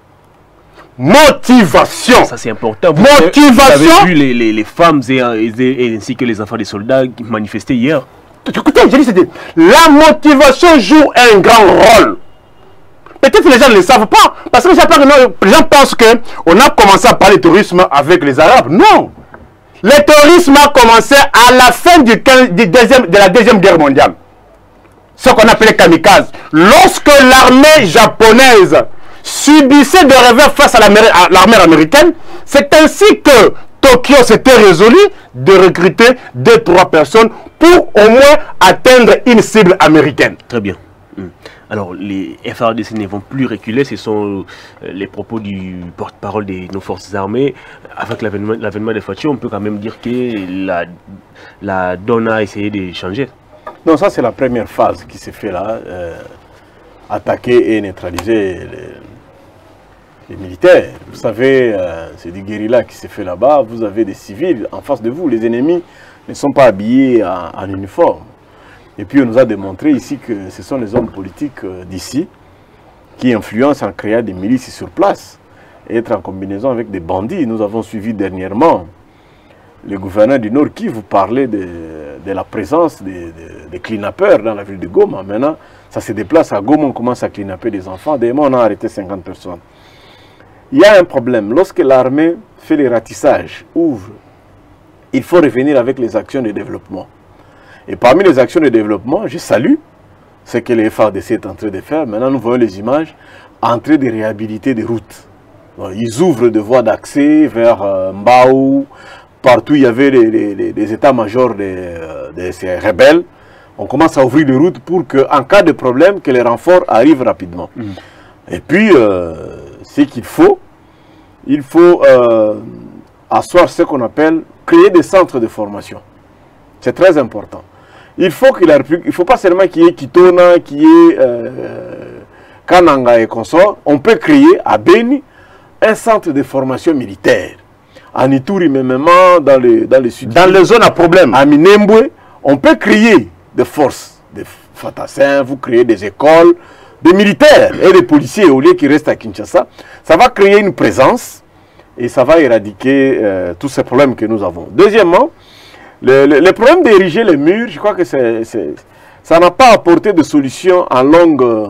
Motivation. Ça c'est important. Vous Motivation. Avez, vous avez vu les, les, les femmes et, et, et ainsi que les enfants des soldats qui manifestaient hier. Écoutez, j'ai dit c'était la motivation joue un grand rôle. Peut-être que les gens ne le savent pas. Parce que les gens pensent qu'on a commencé à parler de terrorisme avec les Arabes. Non. Le terrorisme a commencé à la fin du, du deuxième, de la Deuxième Guerre mondiale. Ce qu'on appelait kamikaze. Lorsque l'armée japonaise subissait des revers face à l'armée américaine, c'est ainsi que Tokyo s'était résolu de recruter deux, trois personnes pour au moins atteindre une cible américaine. Très bien. Alors, les F A R D C ne vont plus reculer, ce sont les propos du porte-parole de nos forces armées. Avec l'avènement des Fatih, on peut quand même dire que la, la donne a essayé de changer. Non, ça c'est la première phase qui s'est fait là. Euh, attaquer et neutraliser les, les militaires. Vous savez, euh, c'est des guérillas qui s'est fait là-bas. Vous avez des civils en face de vous. Les ennemis ne sont pas habillés en, en uniforme. Et puis on nous a démontré ici que ce sont les hommes politiques euh, d'ici qui influencent en créant des milices sur place et être en combinaison avec des bandits. Nous avons suivi dernièrement le gouverneur du Nord qui vous parlait de, de la présence des, des, des clean-uppers dans la ville de Goma. Maintenant, ça se déplace à Goma, on commence à clean-upper des enfants. Demain, on a arrêté cinquante personnes. Il y a un problème. Lorsque l'armée fait les ratissages, ouvre, il faut revenir avec les actions de développement. Et parmi les actions de développement, je salue ce que les F A R D C est en train de faire. Maintenant, nous voyons les images en train de réhabiliter des routes. Donc, ils ouvrent des voies d'accès vers euh, Mbao. Partout, il y avait les, les, les, les états-majors de, de ces rebelles. On commence à ouvrir des routes pour qu'en cas de problème, que les renforts arrivent rapidement. Mmh. Et puis, euh, ce qu'il faut, il faut euh, asseoir ce qu'on appelle créer des centres de formation. C'est très important. Il faut qu'il ne faut pas seulement qu'il y ait Kitona, qu'il y ait euh, Kananga et consorts. On peut créer à Beni un centre de formation militaire. En Ituri, même dans le, dans le sud. Dans les zones à problème. À Minembwe, on peut créer des forces, des fantassins, vous créez des écoles, des militaires et des policiers au lieu qu'ils restent à Kinshasa. Ça va créer une présence et ça va éradiquer euh, tous ces problèmes que nous avons. Deuxièmement, le, le, le problème d'ériger les murs, je crois que c'est, c'est, ça n'a pas apporté de solution à longue, euh,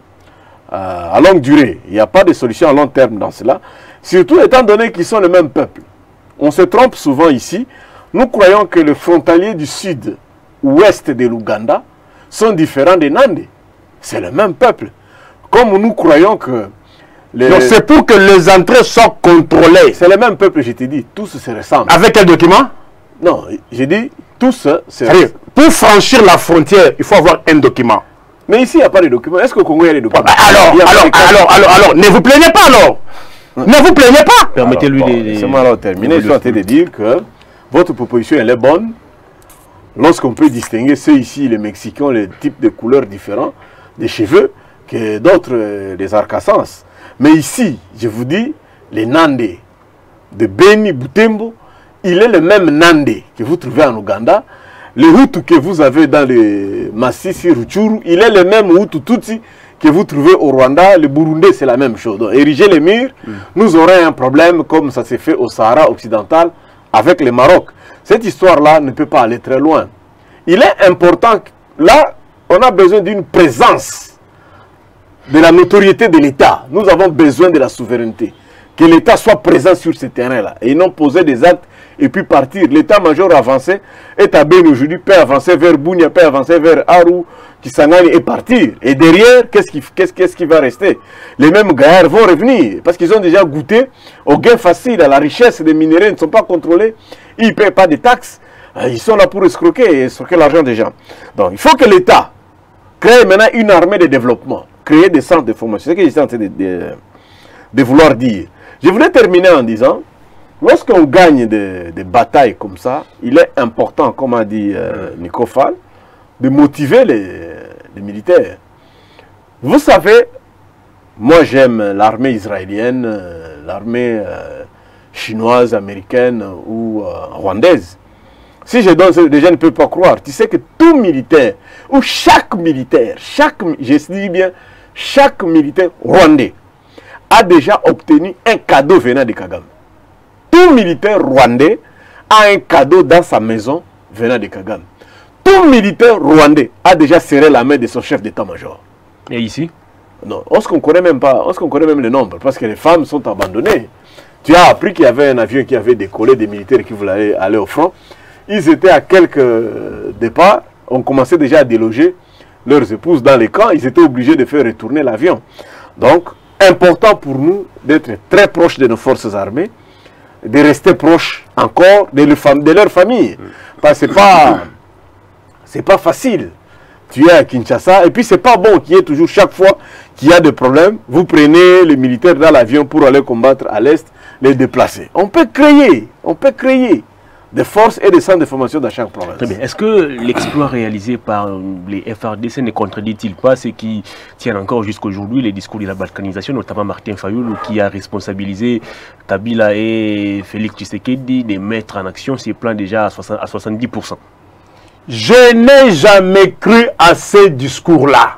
à longue durée. Il n'y a pas de solution à long terme dans cela. Surtout étant donné qu'ils sont le même peuple. On se trompe souvent ici. Nous croyons que les frontaliers du sud, ouest de l'Ouganda, sont différents des Nandés. C'est le même peuple. Comme nous croyons que... C'est pour que les entrées soient contrôlées. C'est le même peuple, je t'ai dit. Tous se ressemblent. Avec quel document? Non, j'ai dit tous se ressemblent. Pour franchir la frontière, il faut avoir un document. Mais ici, il n'y a pas de document. Est-ce qu'au Congo, il y a des documents? alors, alors, alors, alors, alors, ne vous plaignez pas alors. Ne vous plaignez pas. Permettez-lui bon, de... C'est mal terminé. Je suis en train de dire que votre proposition, elle est bonne. Lorsqu'on peut distinguer ceux ici, les Mexicains, les types de couleurs différents, des cheveux, que d'autres, des Arkansas. Mais ici, je vous dis, les Nandés de Beni, Butembo, il est le même Nandé que vous trouvez en Ouganda. Le Hutu que vous avez dans le Massissi, Rutshuru, il est le même Hutu Tutsi que vous trouvez au Rwanda. Le Burundais, c'est la même chose. Donc, ériger les murs, mm. nous aurons un problème comme ça s'est fait au Sahara occidental avec le Maroc. Cette histoire-là ne peut pas aller très loin. Il est important, là, on a besoin d'une présence de la notoriété de l'État. Nous avons besoin de la souveraineté. Que l'État soit présent sur ce terrain-là. Et non poser des actes et puis partir. L'état-major avancé est à Beni aujourd'hui, peut avancer vers Bunia, peut avancer vers Aru, Kisangani et partir. Et derrière, qu'est-ce qui, qu'est-ce, qu'est-ce qui va rester? Les mêmes gaillards vont revenir parce qu'ils ont déjà goûté au gain facile, à la richesse des minéraux, ne sont pas contrôlés, ils ne paient pas de taxes, ils sont là pour escroquer et escroquer l'argent des gens. Donc il faut que l'État crée maintenant une armée de développement, créer des centres de formation. C'est ce que j'étais en train de, de, de vouloir dire. Je voulais terminer en disant, lorsqu'on gagne des, des batailles comme ça, il est important, comme a dit euh, Nico Fall, de motiver les, les militaires. Vous savez, moi j'aime l'armée israélienne, euh, l'armée euh, chinoise, américaine ou euh, rwandaise. Si je donne, les gens ne peuvent pas croire. Tu sais que tout militaire, ou chaque militaire, chaque, je dis bien, chaque militaire rwandais a déjà obtenu un cadeau venant de Kagame. Tout militaire rwandais a un cadeau dans sa maison venant de Kagame. Tout militaire rwandais a déjà serré la main de son chef d'état-major. Et ici? Non, on ne connaît même pas, on se connaît même le nombre, parce que les femmes sont abandonnées. Tu as appris qu'il y avait un avion qui avait décollé, des militaires qui voulaient aller, aller au front. Ils étaient à quelques départs, on commençait déjà à déloger leurs épouses dans les camps, ils étaient obligés de faire retourner l'avion. Donc, important pour nous d'être très proches de nos forces armées, de rester proches encore de, le, de leur famille. Parce que ce n'est pas, c'est pas facile. Tu es à Kinshasa, et puis c'est pas bon qu'il y ait toujours, chaque fois qu'il y a des problèmes, vous prenez les militaires dans l'avion pour aller combattre à l'Est, les déplacer. On peut créer, on peut créer des forces et des centres de formation dans chaque province. Très bien. Est-ce que l'exploit réalisé par les F R D C ne contredit-il pas ce qui tient encore jusqu'aujourd'hui les discours de la balkanisation, notamment Martin Fayoulou qui a responsabilisé Kabila et Félix Tshisekedi de mettre en action ces plans déjà à soixante-dix pour cent? Je n'ai jamais cru à ces discours-là.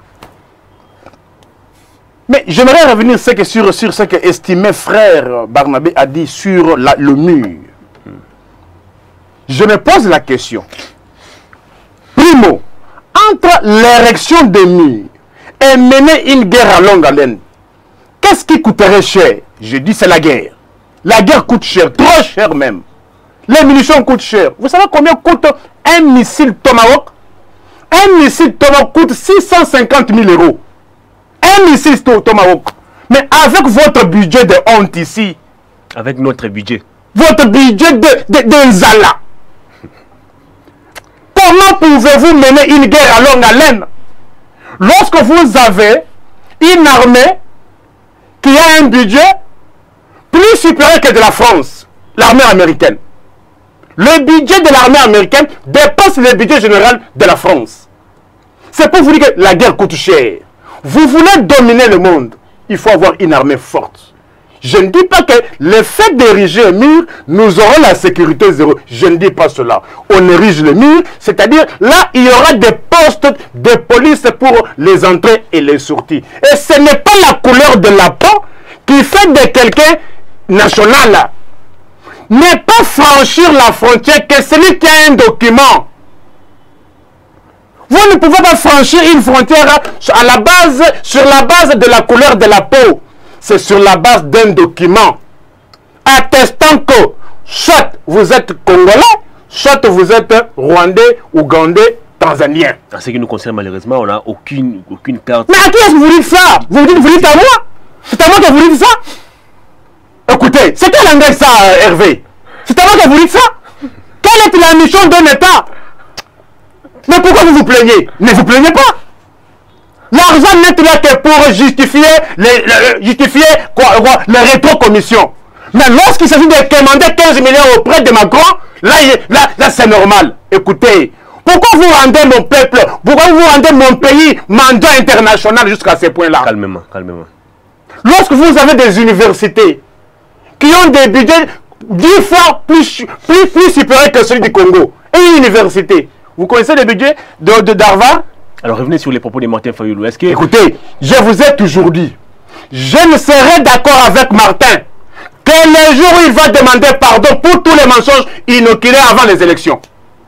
Mais j'aimerais revenir sur, sur, sur ce que estimé frère Barnabé a dit sur la, le mur. Je me pose la question. Primo, entre l'érection des murs et mener une guerre à longue haleine, qu'est-ce qui coûterait cher? Je dis c'est la guerre. La guerre coûte cher, trop cher même. Les munitions coûtent cher. Vous savez combien coûte un missile Tomahawk? Un missile Tomahawk coûte six cent cinquante mille euros. Un missile Tomahawk. Mais avec votre budget de honte ici, avec notre budget, votre budget de, de, de Nzala, comment pouvez-vous mener une guerre à longue haleine lorsque vous avez une armée qui a un budget plus supérieur que de la France, l'armée américaine? Le budget de l'armée américaine dépasse le budget général de la France. C'est pour vous dire que la guerre coûte cher. Vous voulez dominer le monde, il faut avoir une armée forte. Je ne dis pas que le fait d'ériger un mur, nous aurons la sécurité zéro. Je ne dis pas cela. On érige le mur, c'est-à-dire là, il y aura des postes de police pour les entrées et les sorties. Et ce n'est pas la couleur de la peau qui fait de quelqu'un national. Ne pas franchir la frontière que celui qui a un document. Vous ne pouvez pas franchir une frontière à la base, sur la base de la couleur de la peau. C'est sur la base d'un document attestant que soit vous êtes Congolais, soit vous êtes Rwandais, Ougandais, Tanzanien. En ce qui nous concerne, malheureusement, on n'a aucune, aucune carte. Mais à qui est-ce que vous dites ça? Vous dites, vous dites à moi? C'est à moi que vous dites ça? Écoutez, c'est quel langage ça, Hervé? C'est à moi que vous dites ça? Quelle est la mission d'un État? Mais pourquoi vous vous plaignez? Ne vous plaignez pas. L'argent n'est là que pour justifier les, les, justifier quoi, quoi, les rétrocommissions. Mais lorsqu'il s'agit de commander quinze millions auprès de Macron, là, là, là c'est normal. Écoutez, pourquoi vous rendez mon peuple, pourquoi vous rendez mon pays mandat international jusqu'à ce point-là? Calmement, calmement. Lorsque vous avez des universités qui ont des budgets dix fois plus, plus, plus supérieurs que celui du Congo, et une université, vous connaissez le budget de, de Darva? Alors revenez sur les propos de Martin Fayoulou. Est-ce que... Écoutez, je vous ai toujours dit, je ne serai d'accord avec Martin que le jour où il va demander pardon pour tous les mensonges inoculés avant les élections.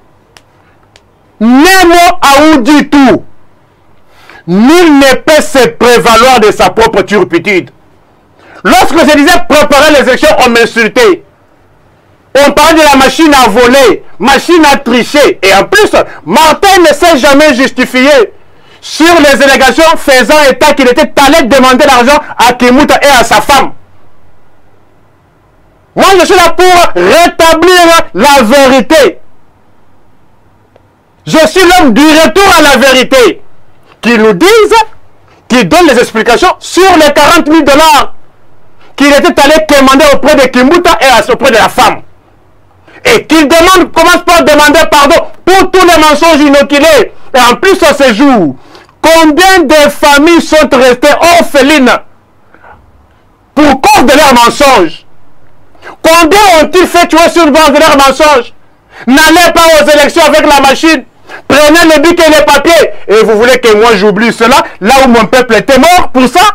Nemo Aou dit tout. Nul ne peut se prévaloir de sa propre turpitude. Lorsque je disais préparer les élections, on m'insultait. On parlait de la machine à voler, machine à tricher. Et en plus, Martin ne s'est jamais justifié sur les allégations faisant état qu'il était allé demander l'argent à Kimouta et à sa femme. Moi, je suis là pour rétablir la vérité. Je suis l'homme du retour à la vérité. Qui nous disent, qui donnent les explications sur les quarante mille dollars qu'il était allé commander auprès de Kimbuta et auprès de la femme. Et qu'il demande, commence par demander pardon pour tous les mensonges inoculés. Et en plus, à ce jour, combien de familles sont restées orphelines pour cause de leurs mensonges? Combien ont-ils fait tuer sur base de leurs mensonges? N'allez pas aux élections avec la machine. Prenez le bic et les papiers. Et vous voulez que moi j'oublie cela, là où mon peuple était mort pour ça?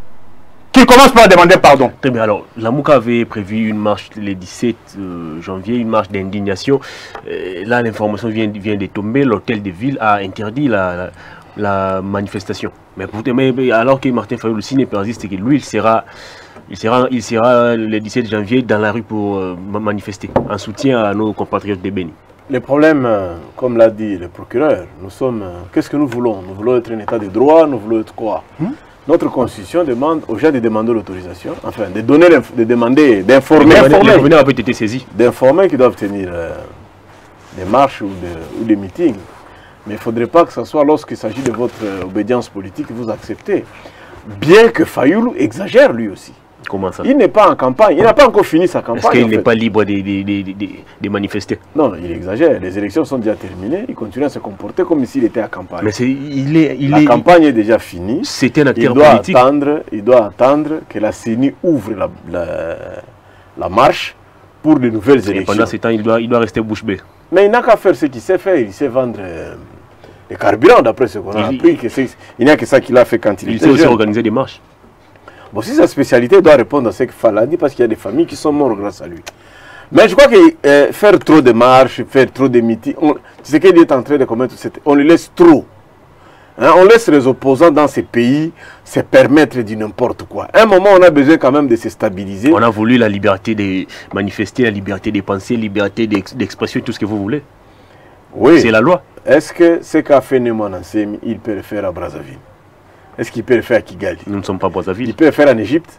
Qui commence par demander pardon. Très bien. Alors, la Mouka avait prévu une marche le dix-sept janvier, une marche d'indignation. Euh, là, l'information vient, vient de tomber. L'hôtel de ville a interdit la, la, la manifestation. Mais, pour, mais alors que Martin Fayulu signe persiste, que lui, il sera, il, sera, il sera le dix-sept janvier dans la rue pour euh, manifester, en soutien à nos compatriotes de Béni. Le problème, euh, comme l'a dit le procureur, nous sommes... Euh, qu'est-ce que nous voulons? Nous voulons être un état de droit, nous voulons être quoi? hmm? Notre constitution demande aux gens de demander l'autorisation, enfin de donner, de demander, d'informer, d'informer qu'ils doivent tenir euh, des marches ou, de, ou des meetings. Mais il ne faudrait pas que ce soit lorsqu'il s'agit de votre euh, obédience politique que vous acceptez. Bien que Fayulu exagère lui aussi. Comment ça? Il n'est pas en campagne, il n'a pas encore fini sa campagne. Est-ce qu'il n'est pas libre de, de, de, de, de manifester? Non, il exagère. Les élections sont déjà terminées. Il continue à se comporter comme s'il était en campagne. Mais il est, il la est, campagne est déjà finie. C'est un acteur il doit politique. Attendre, il doit attendre que la C E N I ouvre la, la, la marche pour de nouvelles Et élections. pendant ce temps, il doit, il doit rester bouche bée. Mais il n'a qu'à faire ce qu'il sait faire. Il sait vendre euh, les carburants, d'après ce qu'on a il, appris. Que il n'y a que ça qu'il a fait quand il, il était sait aussi jeune. organiser des marches. Bon, si sa spécialité, il doit répondre à ce qu'il fallait dire parce qu'il y a des familles qui sont mortes grâce à lui. Mais je crois que euh, faire trop de marches, faire trop de meetings, on, tu sais qu'il est en train de commettre, on le laisse trop. Hein, on laisse les opposants dans ces pays se permettre de n'importe quoi. À un moment, on a besoin quand même de se stabiliser. On a voulu la liberté de manifester, la liberté de penser, la liberté d'expression, tout ce que vous voulez. Oui. C'est la loi. Est-ce que ce qu'a fait Néman Ansemi, il peut le faire à Brazzaville? Est-ce qu'il peut le faire à Kigali? Nous ne sommes pas Brazzaville. Il peut le faire en Égypte?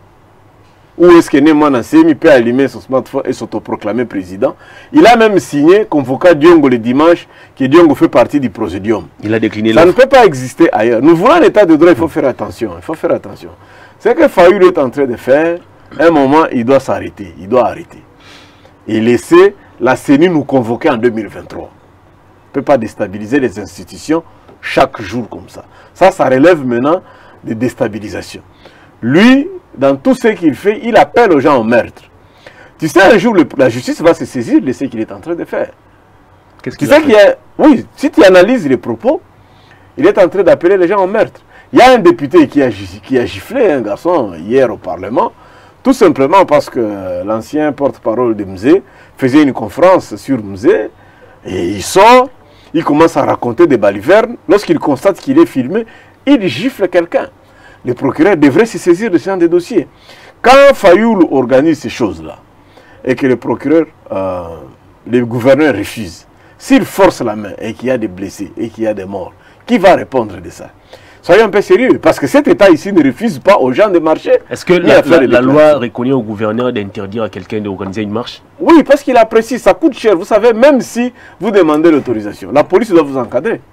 Ou est-ce que Néman Ansemi peut allumer son smartphone et s'autoproclamer président? Il a même signé, convoqué Diongo le dimanche, que Diongo fait partie du Procédium. Il a décliné. Ça ne peut pas exister ailleurs. Nous voulons l'état de droit, il faut faire attention. Il faut faire attention. Ce que Fayulu est en train de faire, à un moment, il doit s'arrêter. Il doit arrêter. Et laisser la C E N I nous convoquer en deux mille vingt-trois. On ne peut pas déstabiliser les institutions chaque jour comme ça. Ça, ça relève maintenant de déstabilisation. Lui, dans tout ce qu'il fait, il appelle aux gens au meurtre. Tu sais, un jour, le, la justice va se saisir de ce qu'il est en train de faire. Qu'est-ce Tu qu'il sais qu'il y a... Oui, si tu analyses les propos, il est en train d'appeler les gens au meurtre. Il y a un député qui a, qui a giflé un garçon hier au Parlement, tout simplement parce que l'ancien porte-parole de Mzé faisait une conférence sur Mzé, et il sort, il commence à raconter des balivernes. Lorsqu'il constate qu'il est filmé, il gifle quelqu'un. Le procureur devrait se saisir de ce genre de dossier. Quand Fayulu organise ces choses-là, et que le procureur, euh, le gouverneur refuse, s'il force la main et qu'il y a des blessés et qu'il y a des morts, qui va répondre de ça? Soyons un peu sérieux, parce que cet État ici ne refuse pas aux gens de marcher. Est-ce que la, la, la loi reconnaît au gouverneur d'interdire à quelqu'un d'organiser une marche? Oui, parce qu'il apprécie, ça coûte cher. Vous savez, même si vous demandez l'autorisation, la police doit vous encadrer.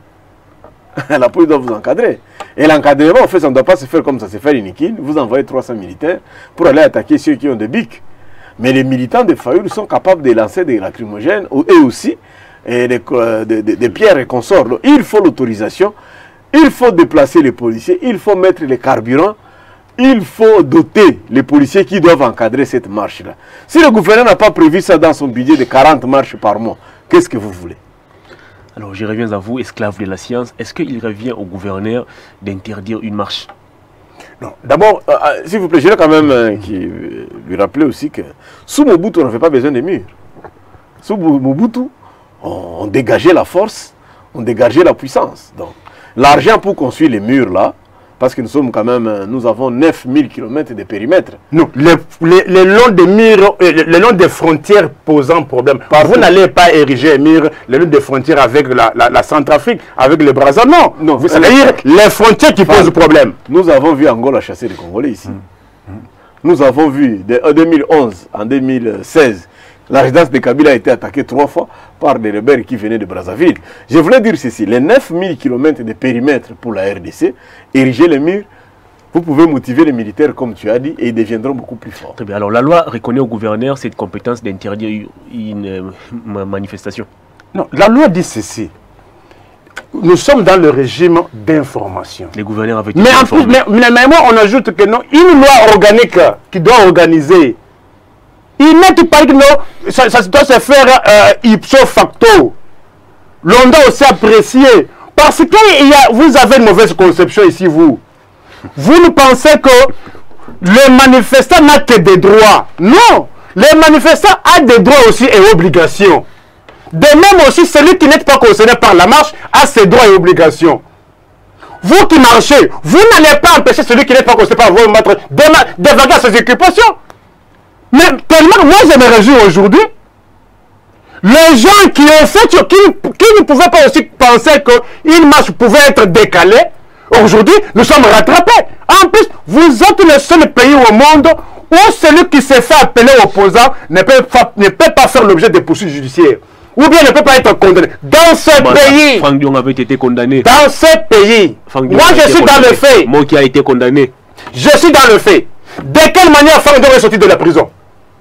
La police doit vous encadrer. Et l'encadrement, en fait, ça ne doit pas se faire comme ça se fait inutile. Vous envoyez trois cents militaires pour aller attaquer ceux qui ont des bics. Mais les militants de Fayulu sont capables de lancer des lacrymogènes, eux aussi, et des, des, des, des pierres et consorts. Donc, il faut l'autorisation. Il faut déplacer les policiers, il faut mettre les carburants, il faut doter les policiers qui doivent encadrer cette marche-là. Si le gouvernement n'a pas prévu ça dans son budget de quarante marches par mois, qu'est-ce que vous voulez? Alors je reviens à vous, esclave de la science. Est-ce qu'il revient au gouverneur d'interdire une marche? Non. D'abord, euh, s'il vous plaît, je vais quand même euh, qui, euh, lui rappeler aussi que sous Mobutu, on n'avait pas besoin de murs. Sous Mobutu, on, on dégageait la force, on dégageait la puissance. Donc, l'argent pour construire les murs là, parce que nous sommes quand même, nous avons neuf mille kilomètres de périmètre. Non, le, le, le long des murs, le, le long des frontières posant problème. Par vous n'allez pas ériger un mur le long des frontières avec la, la, la Centrafrique, avec le Brazza. Non, non, vous savez dire les frontières qui posent problème. Nous avons vu Angola chasser les Congolais ici. Mmh. Mmh. Nous avons vu de, en deux mille onze, en deux mille seize, la résidence de Kabila a été attaquée trois fois par des rebelles qui venaient de Brazzaville. Je voulais dire ceci, les neuf mille kilomètres de périmètre pour la R D C, ériger les murs, vous pouvez motiver les militaires, comme tu as dit, et ils deviendront beaucoup plus forts. Très bien. Alors, la loi reconnaît au gouverneur cette compétence d'interdire une euh, manifestation. Non, la loi dit ceci. Nous sommes dans le régime d'information. Les gouverneurs avaient été Mais en plus, mais, mais, mais moi, on ajoute que non, une loi organique qui doit organiser, il n'est pas que non, ça, ça doit se faire euh, ipso facto. L'on doit aussi apprécier. Parce que il y a, vous avez une mauvaise conception ici, vous. Vous ne pensez que le manifestant n'a que des droits. Non, le manifestant a des droits aussi et obligations. De même aussi, celui qui n'est pas concerné par la marche a ses droits et obligations. Vous qui marchez, vous n'allez pas empêcher celui qui n'est pas concerné par vos maîtres d'évacuer ses occupations. Mais tellement, moi je me réjouis aujourd'hui, les gens qui ont fait, qui, qui ne pouvaient pas aussi penser qu'une marche pouvait être décalée, aujourd'hui, nous sommes rattrapés. En plus, vous êtes le seul pays au monde où celui qui s'est fait appeler opposant ne peut pas, ne peut pas faire l'objet de poursuites judiciaires. Ou bien ne peut pas être condamné. Dans ce bon, pays... Franck Dion avait été condamné. Dans ce pays... Moi, je suis dans le fait. Moi qui a été condamné. Je suis dans le fait. De quelle manière Franck Dion est sorti de la prison?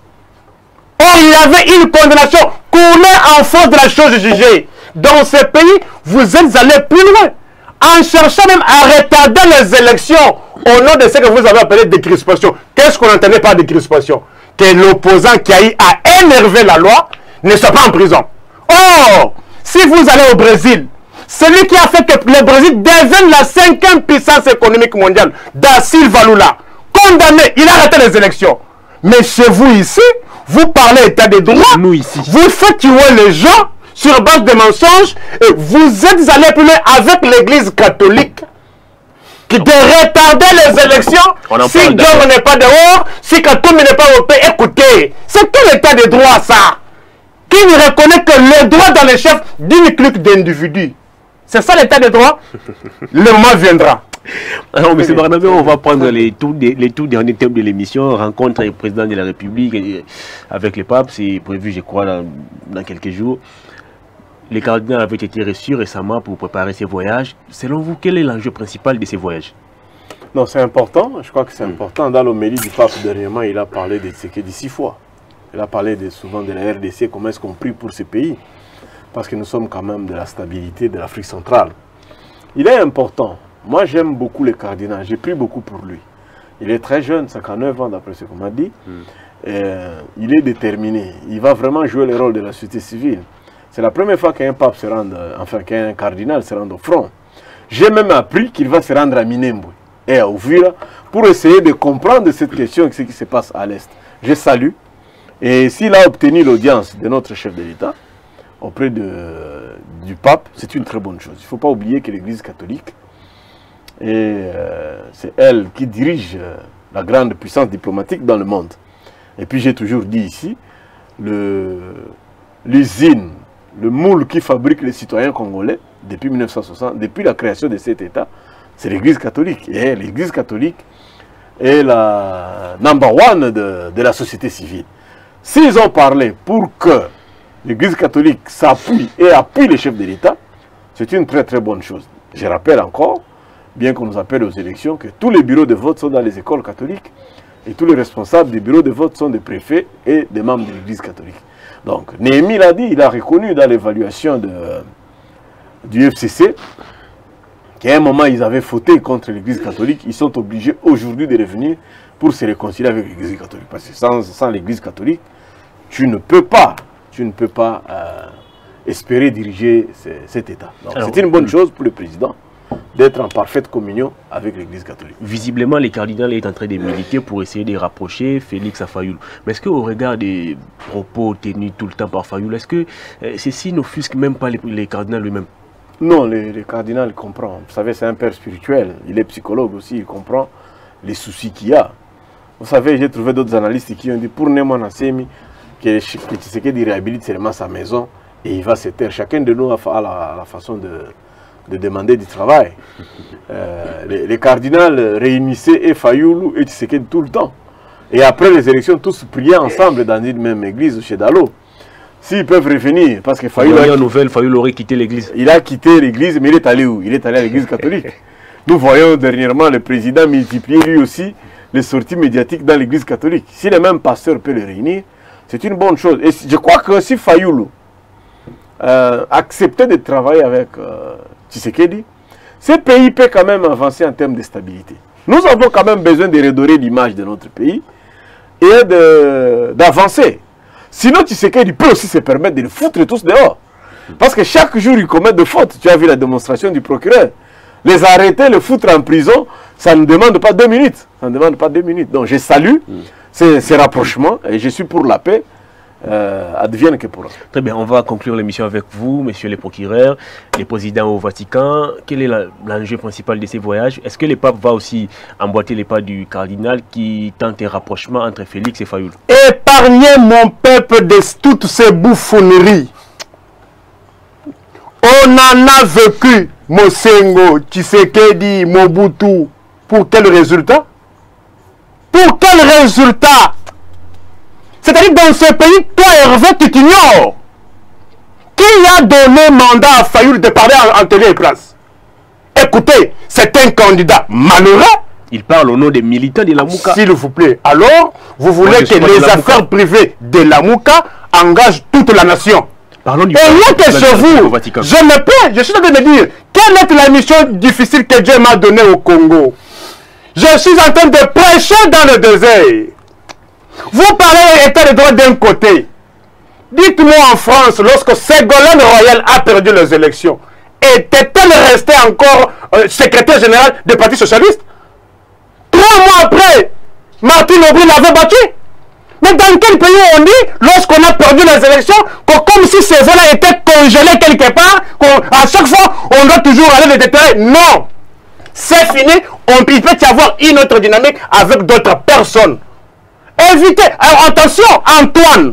Or, il avait une condamnation coulée en force de la chose jugée. Dans ce pays, vous êtes allé plus loin. En cherchant même à retarder les élections au nom de ce que vous avez appelé décrispation. Qu'est-ce qu'on entendait par décrispation? Que l'opposant qui a eu à énerver la loi ne soit pas en prison. Or, si vous allez au Brésil, celui qui a fait que le Brésil devienne la cinquième puissance économique mondiale, Da Silva Lula, condamné, il a arrêté les élections. Mais chez vous ici, vous parlez état de droit, nous ici, vous faites tuer les gens sur base de mensonges et vous êtes allé plus loin avec l'église catholique qui de retarder les élections. Si Dieu n'est pas dehors, si Katoum n'est pas au pays, écoutez, c'est quel état de droit ça? Qui ne reconnaît que le droit dans les chefs d'une clique d'individus? C'est ça l'état de droit? Le moment viendra. Alors, M. Barnabé, on va prendre les tout, les tout derniers thèmes de l'émission. Rencontre le président de la République et, avec le pape, c'est prévu, je crois, dans, dans quelques jours. Les cardinaux avaient été reçus récemment pour préparer ces voyages. Selon vous, quel est l'enjeu principal de ces voyages? Non, c'est important. Je crois que c'est important. Dans l'homélie du pape, dernièrement, il a parlé de Tshisekedi six fois. Il a parlé de, souvent de la R D C, comment est-ce qu'on prie pour ce pays. Parce que nous sommes quand même de la stabilité de l'Afrique centrale. Il est important. Moi, j'aime beaucoup le cardinal. J'ai pris beaucoup pour lui. Il est très jeune, cinquante-neuf ans d'après ce qu'on m'a dit. Mm. Et, euh, il est déterminé. Il va vraiment jouer le rôle de la société civile. C'est la première fois qu'un pape se rende, enfin qu'un cardinal se rende au front. J'ai même appris qu'il va se rendre à Minembwe et à Uvira pour essayer de comprendre cette question et ce qui se passe à l'Est. Je salue. Et s'il a obtenu l'audience de notre chef de l'État auprès de, du pape, c'est une très bonne chose. Il ne faut pas oublier que l'Église catholique, euh, c'est elle qui dirige euh, la grande puissance diplomatique dans le monde. Et puis j'ai toujours dit ici, l'usine, le, le moule qui fabrique les citoyens congolais depuis mille neuf cent soixante, depuis la création de cet État, c'est l'Église catholique. Et l'Église catholique est la number one de, de la société civile. S'ils ont parlé pour que l'Église catholique s'appuie et appuie les chefs de l'État, c'est une très très bonne chose. Je rappelle encore, bien qu'on nous appelle aux élections, que tous les bureaux de vote sont dans les écoles catholiques et tous les responsables des bureaux de vote sont des préfets et des membres de l'Église catholique. Donc, Néhémie l'a dit, il a reconnu dans l'évaluation du F C C qu'à un moment ils avaient fauté contre l'Église catholique. Ils sont obligés aujourd'hui de revenir pour se réconcilier avec l'Église catholique. Parce que sans, sans l'Église catholique, tu ne peux pas, tu ne peux pas euh, espérer diriger cet État. C'est une bonne chose pour le président d'être en parfaite communion avec l'Église catholique. Visiblement, les cardinaux sont en train de militer pour essayer de rapprocher Félix à Fayoulou. Mais est-ce qu'au regard des propos tenus tout le temps par Fayoulou, est-ce que euh, ceci n'offusque même pas les, les cardinaux lui-même? Non, le, le cardinal comprend. Vous savez, c'est un père spirituel. Il est psychologue aussi, il comprend les soucis qu'il y a. Vous savez, j'ai trouvé d'autres analystes qui ont dit pour Néman Assemi, que Tshisekedi réhabilite seulement sa maison et il va se taire. Chacun de nous a la, la façon de, de demander du travail. Euh, les, les cardinals réunissaient et Fayoulou et Tshisekedi tout le temps. Et après les élections, tous priaient ensemble dans une même église chez Dalo. S'ils peuvent revenir, parce que Fayoulou a, nouvelle, Fayoulou aurait quitté l'église. Il a quitté l'église, mais il est allé où? Il est allé à l'église catholique. Nous voyons dernièrement le président multiplier lui aussi les sorties médiatiques dans l'église catholique. Si le même pasteur peut les réunir, c'est une bonne chose. Et je crois que si Fayoulou euh, acceptait de travailler avec euh, Tshisekedi, ce pays peut quand même avancer en termes de stabilité. Nous avons quand même besoin de redorer l'image de notre pays et d'avancer. Sinon, Tshisekedi peut aussi se permettre de les foutre tous dehors. Parce que chaque jour, ils commettent des fautes. Tu as vu la démonstration du procureur. Les arrêter, les foutre en prison, ça ne demande pas deux minutes. Ça ne demande pas deux minutes. Donc, je salue mm. ces, ces rapprochements et je suis pour la paix. Euh, advienne que pourra. Très bien, on va conclure l'émission avec vous, messieurs les procureurs, les présidents au Vatican. Quel est l'enjeu principal de ces voyages? Est-ce que le pape va aussi emboîter les pas du cardinal qui tente un rapprochement entre Félix et Fayoulou? Épargnez mon peuple de toutes ces bouffonneries. On en a vécu, Mosengo, Tshisekedi, Mobutu. Pour quel résultat? Pour quel résultat? C'est-à-dire dans ce pays, toi Hervé, tu t'ignores. Qui a donné mandat à Fayoulou de parler en, en télé et presse? Écoutez, c'est un candidat malheureux. Il parle au nom des militants de la Mouka. S'il vous plaît. Alors, vous voulez que les affaires privées de la Mouka engagent toute la nation. Parlons du et rien que chez vous, je me plains, je suis en train de me dire, quelle est la mission difficile que Dieu m'a donnée au Congo? Je suis en train de prêcher dans le désert. Vous parlez état de droit d'un côté. Dites-moi en France, lorsque Ségolène Royal a perdu les élections, était-elle restée encore euh, secrétaire générale du Parti Socialiste? Trois mois après, Martine Aubry l'avait battu. Mais dans quel pays on dit, lorsqu'on a perdu les élections, comme si ces voix-là étaient congelées quelque part, à chaque fois, on doit toujours aller les déterrer? Non. C'est fini, on peut y avoir une autre dynamique avec d'autres personnes. Évitez. Alors attention, Antoine.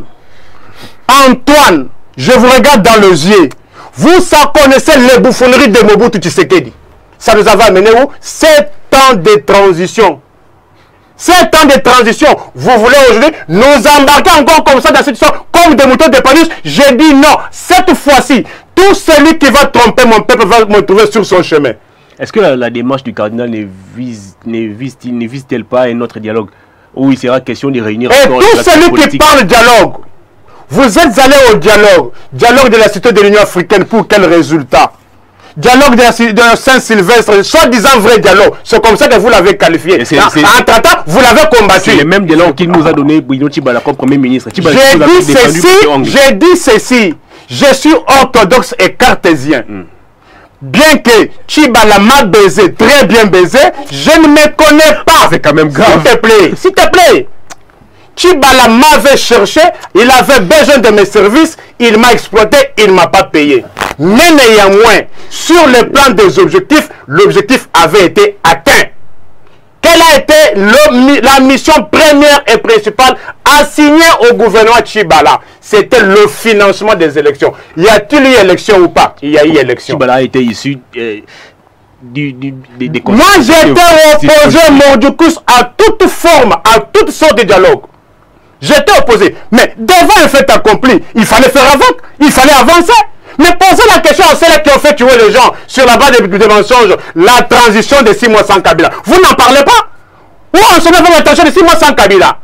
Antoine, je vous regarde dans les yeux. Vous ça connaissez les bouffonneries de Mobutu Tshisekedi. Ça nous avait amené où? Sept ans de transition. Sept ans de transition. Vous voulez aujourd'hui nous embarquer encore comme ça dans cette histoire, comme des moutons de Paris? J'ai dit non. Cette fois-ci, tout celui qui va tromper mon peuple va me trouver sur son chemin. Est-ce que la, la démarche du cardinal ne vise, ne vise, ne vise-t-elle pas un autre dialogue où il sera question de réunir... Et tout celui qui parle dialogue, vous êtes allé au dialogue, dialogue de la cité de l'Union africaine, pour quel résultat? Dialogue de, de Saint-Sylvestre, soi-disant vrai dialogue, c'est comme ça que vous l'avez qualifié. En traitant, vous l'avez combattu. C'est le même dialogue qu'il nous a donné Bruno Tshibala comme Premier ministre. J'ai dit ceci, j'ai dit ceci, je suis orthodoxe et cartésien. Hmm. Bien que Tshibala m'a baisé, très bien baisé, je ne me connais pas. C'est quand même grave. S'il te plaît, s'il te plaît. Tshibala m'avait cherché, il avait besoin de mes services, il m'a exploité, il ne m'a pas payé. Mais néanmoins, sur le plan des objectifs, l'objectif avait été atteint. Quelle a été le, la mission première et principale assignée au gouvernement Tshibala? C'était le financement des élections. Y a-t-il eu élection ou pas? Il y a eu élection. Tshibala a été issu euh, du, du, des, des Moi, j'étais opposé, Mordicus, à toute forme, à toute sorte de dialogue. J'étais opposé. Mais devant un fait accompli, il fallait faire avec, il fallait avancer. Mais posez la question à ceux qui ont fait tuer les gens sur la base des, des mensonges, la transition de six mois sans Kabila. Vous n'en parlez pas? Où on se met vraiment attention de six mois sans Kabila?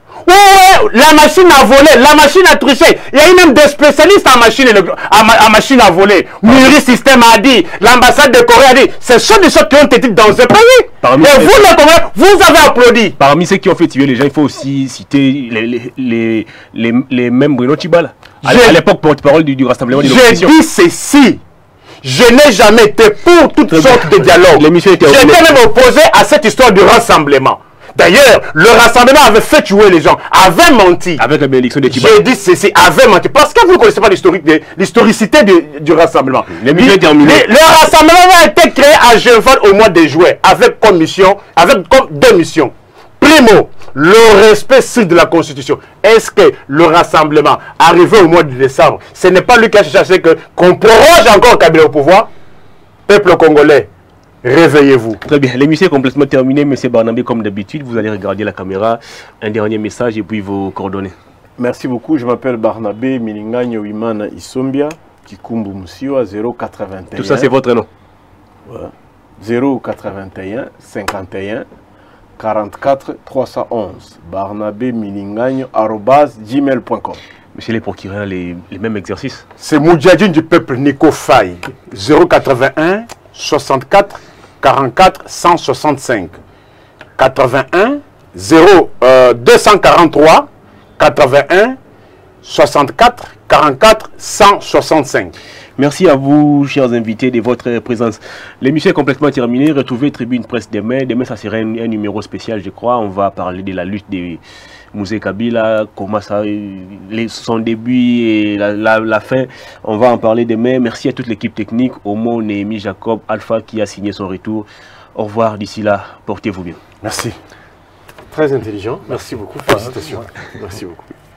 Où la machine a volé, la machine a triché. Il y a eu même des spécialistes en machine, en, en machine à voler. Muri System a dit, l'ambassade de Corée a dit, c'est ceux de ceux qui ont été dans ce pays. Parmi et vous, les Coréens, vous avez applaudi. Parmi ceux qui ont fait tuer les gens, il faut aussi citer les, les, les, les, les mêmes Bruno Tshibala. À l'époque, porte-parole du, du rassemblement de l'opposition. J'ai dit ceci. Je n'ai jamais été pour toutes Très sortes bien. de dialogues. J'étais même opposé à cette histoire du rassemblement. D'ailleurs, le rassemblement avait fait tuer les gens, avait menti. Avec la bénédiction de Tshibala. J'ai dit ceci, avait menti. Parce que vous ne connaissez pas l'historicité du, du rassemblement. Les les, les, le rassemblement a été créé à Genève au mois de juillet, avec comme mission, avec comme deux missions. Primo, le respect strict de la Constitution. Est-ce que le rassemblement, arrivé au mois de décembre, ce n'est pas lui qui a cherché qu'on proroge encore Kabila au pouvoir? Peuple congolais, réveillez-vous. Très bien, l'émission est complètement terminée, M. Barnabé, comme d'habitude. Vous allez regarder la caméra. Un dernier message et puis vos coordonnées. Merci beaucoup. Je m'appelle Barnabé Milinganyo Wimana Isombia, Kikumbu Musiwa zéro quatre-vingt-un. Tout ça, c'est votre nom? Ouais. zéro quatre-vingt-un cinquante et un quarante-quatre trois cent onze. barnabé milingagne arobase gmail point com. Monsieur les procureurs, les, les mêmes exercices. C'est Moudjadine du peuple Nico Faye, zéro quatre-vingt-un soixante-quatre quarante-quatre cent soixante-cinq. quatre-vingt-un zéro deux cent quarante-trois quatre-vingt-un soixante-quatre quarante-quatre cent soixante-cinq. Merci à vous, chers invités, de votre présence. L'émission est complètement terminée. Retrouvez Tribune Presse demain. Demain, ça sera un, un numéro spécial, je crois. On va parler de la lutte de Mouzé Kabila, comment ça, les, son début et la, la, la fin. On va en parler demain. Merci à toute l'équipe technique, Omo, Néhémie, Jacob, Alpha qui a signé son retour. Au revoir. D'ici là, portez-vous bien. Merci. Très intelligent. Merci beaucoup. Félicitations. Merci beaucoup.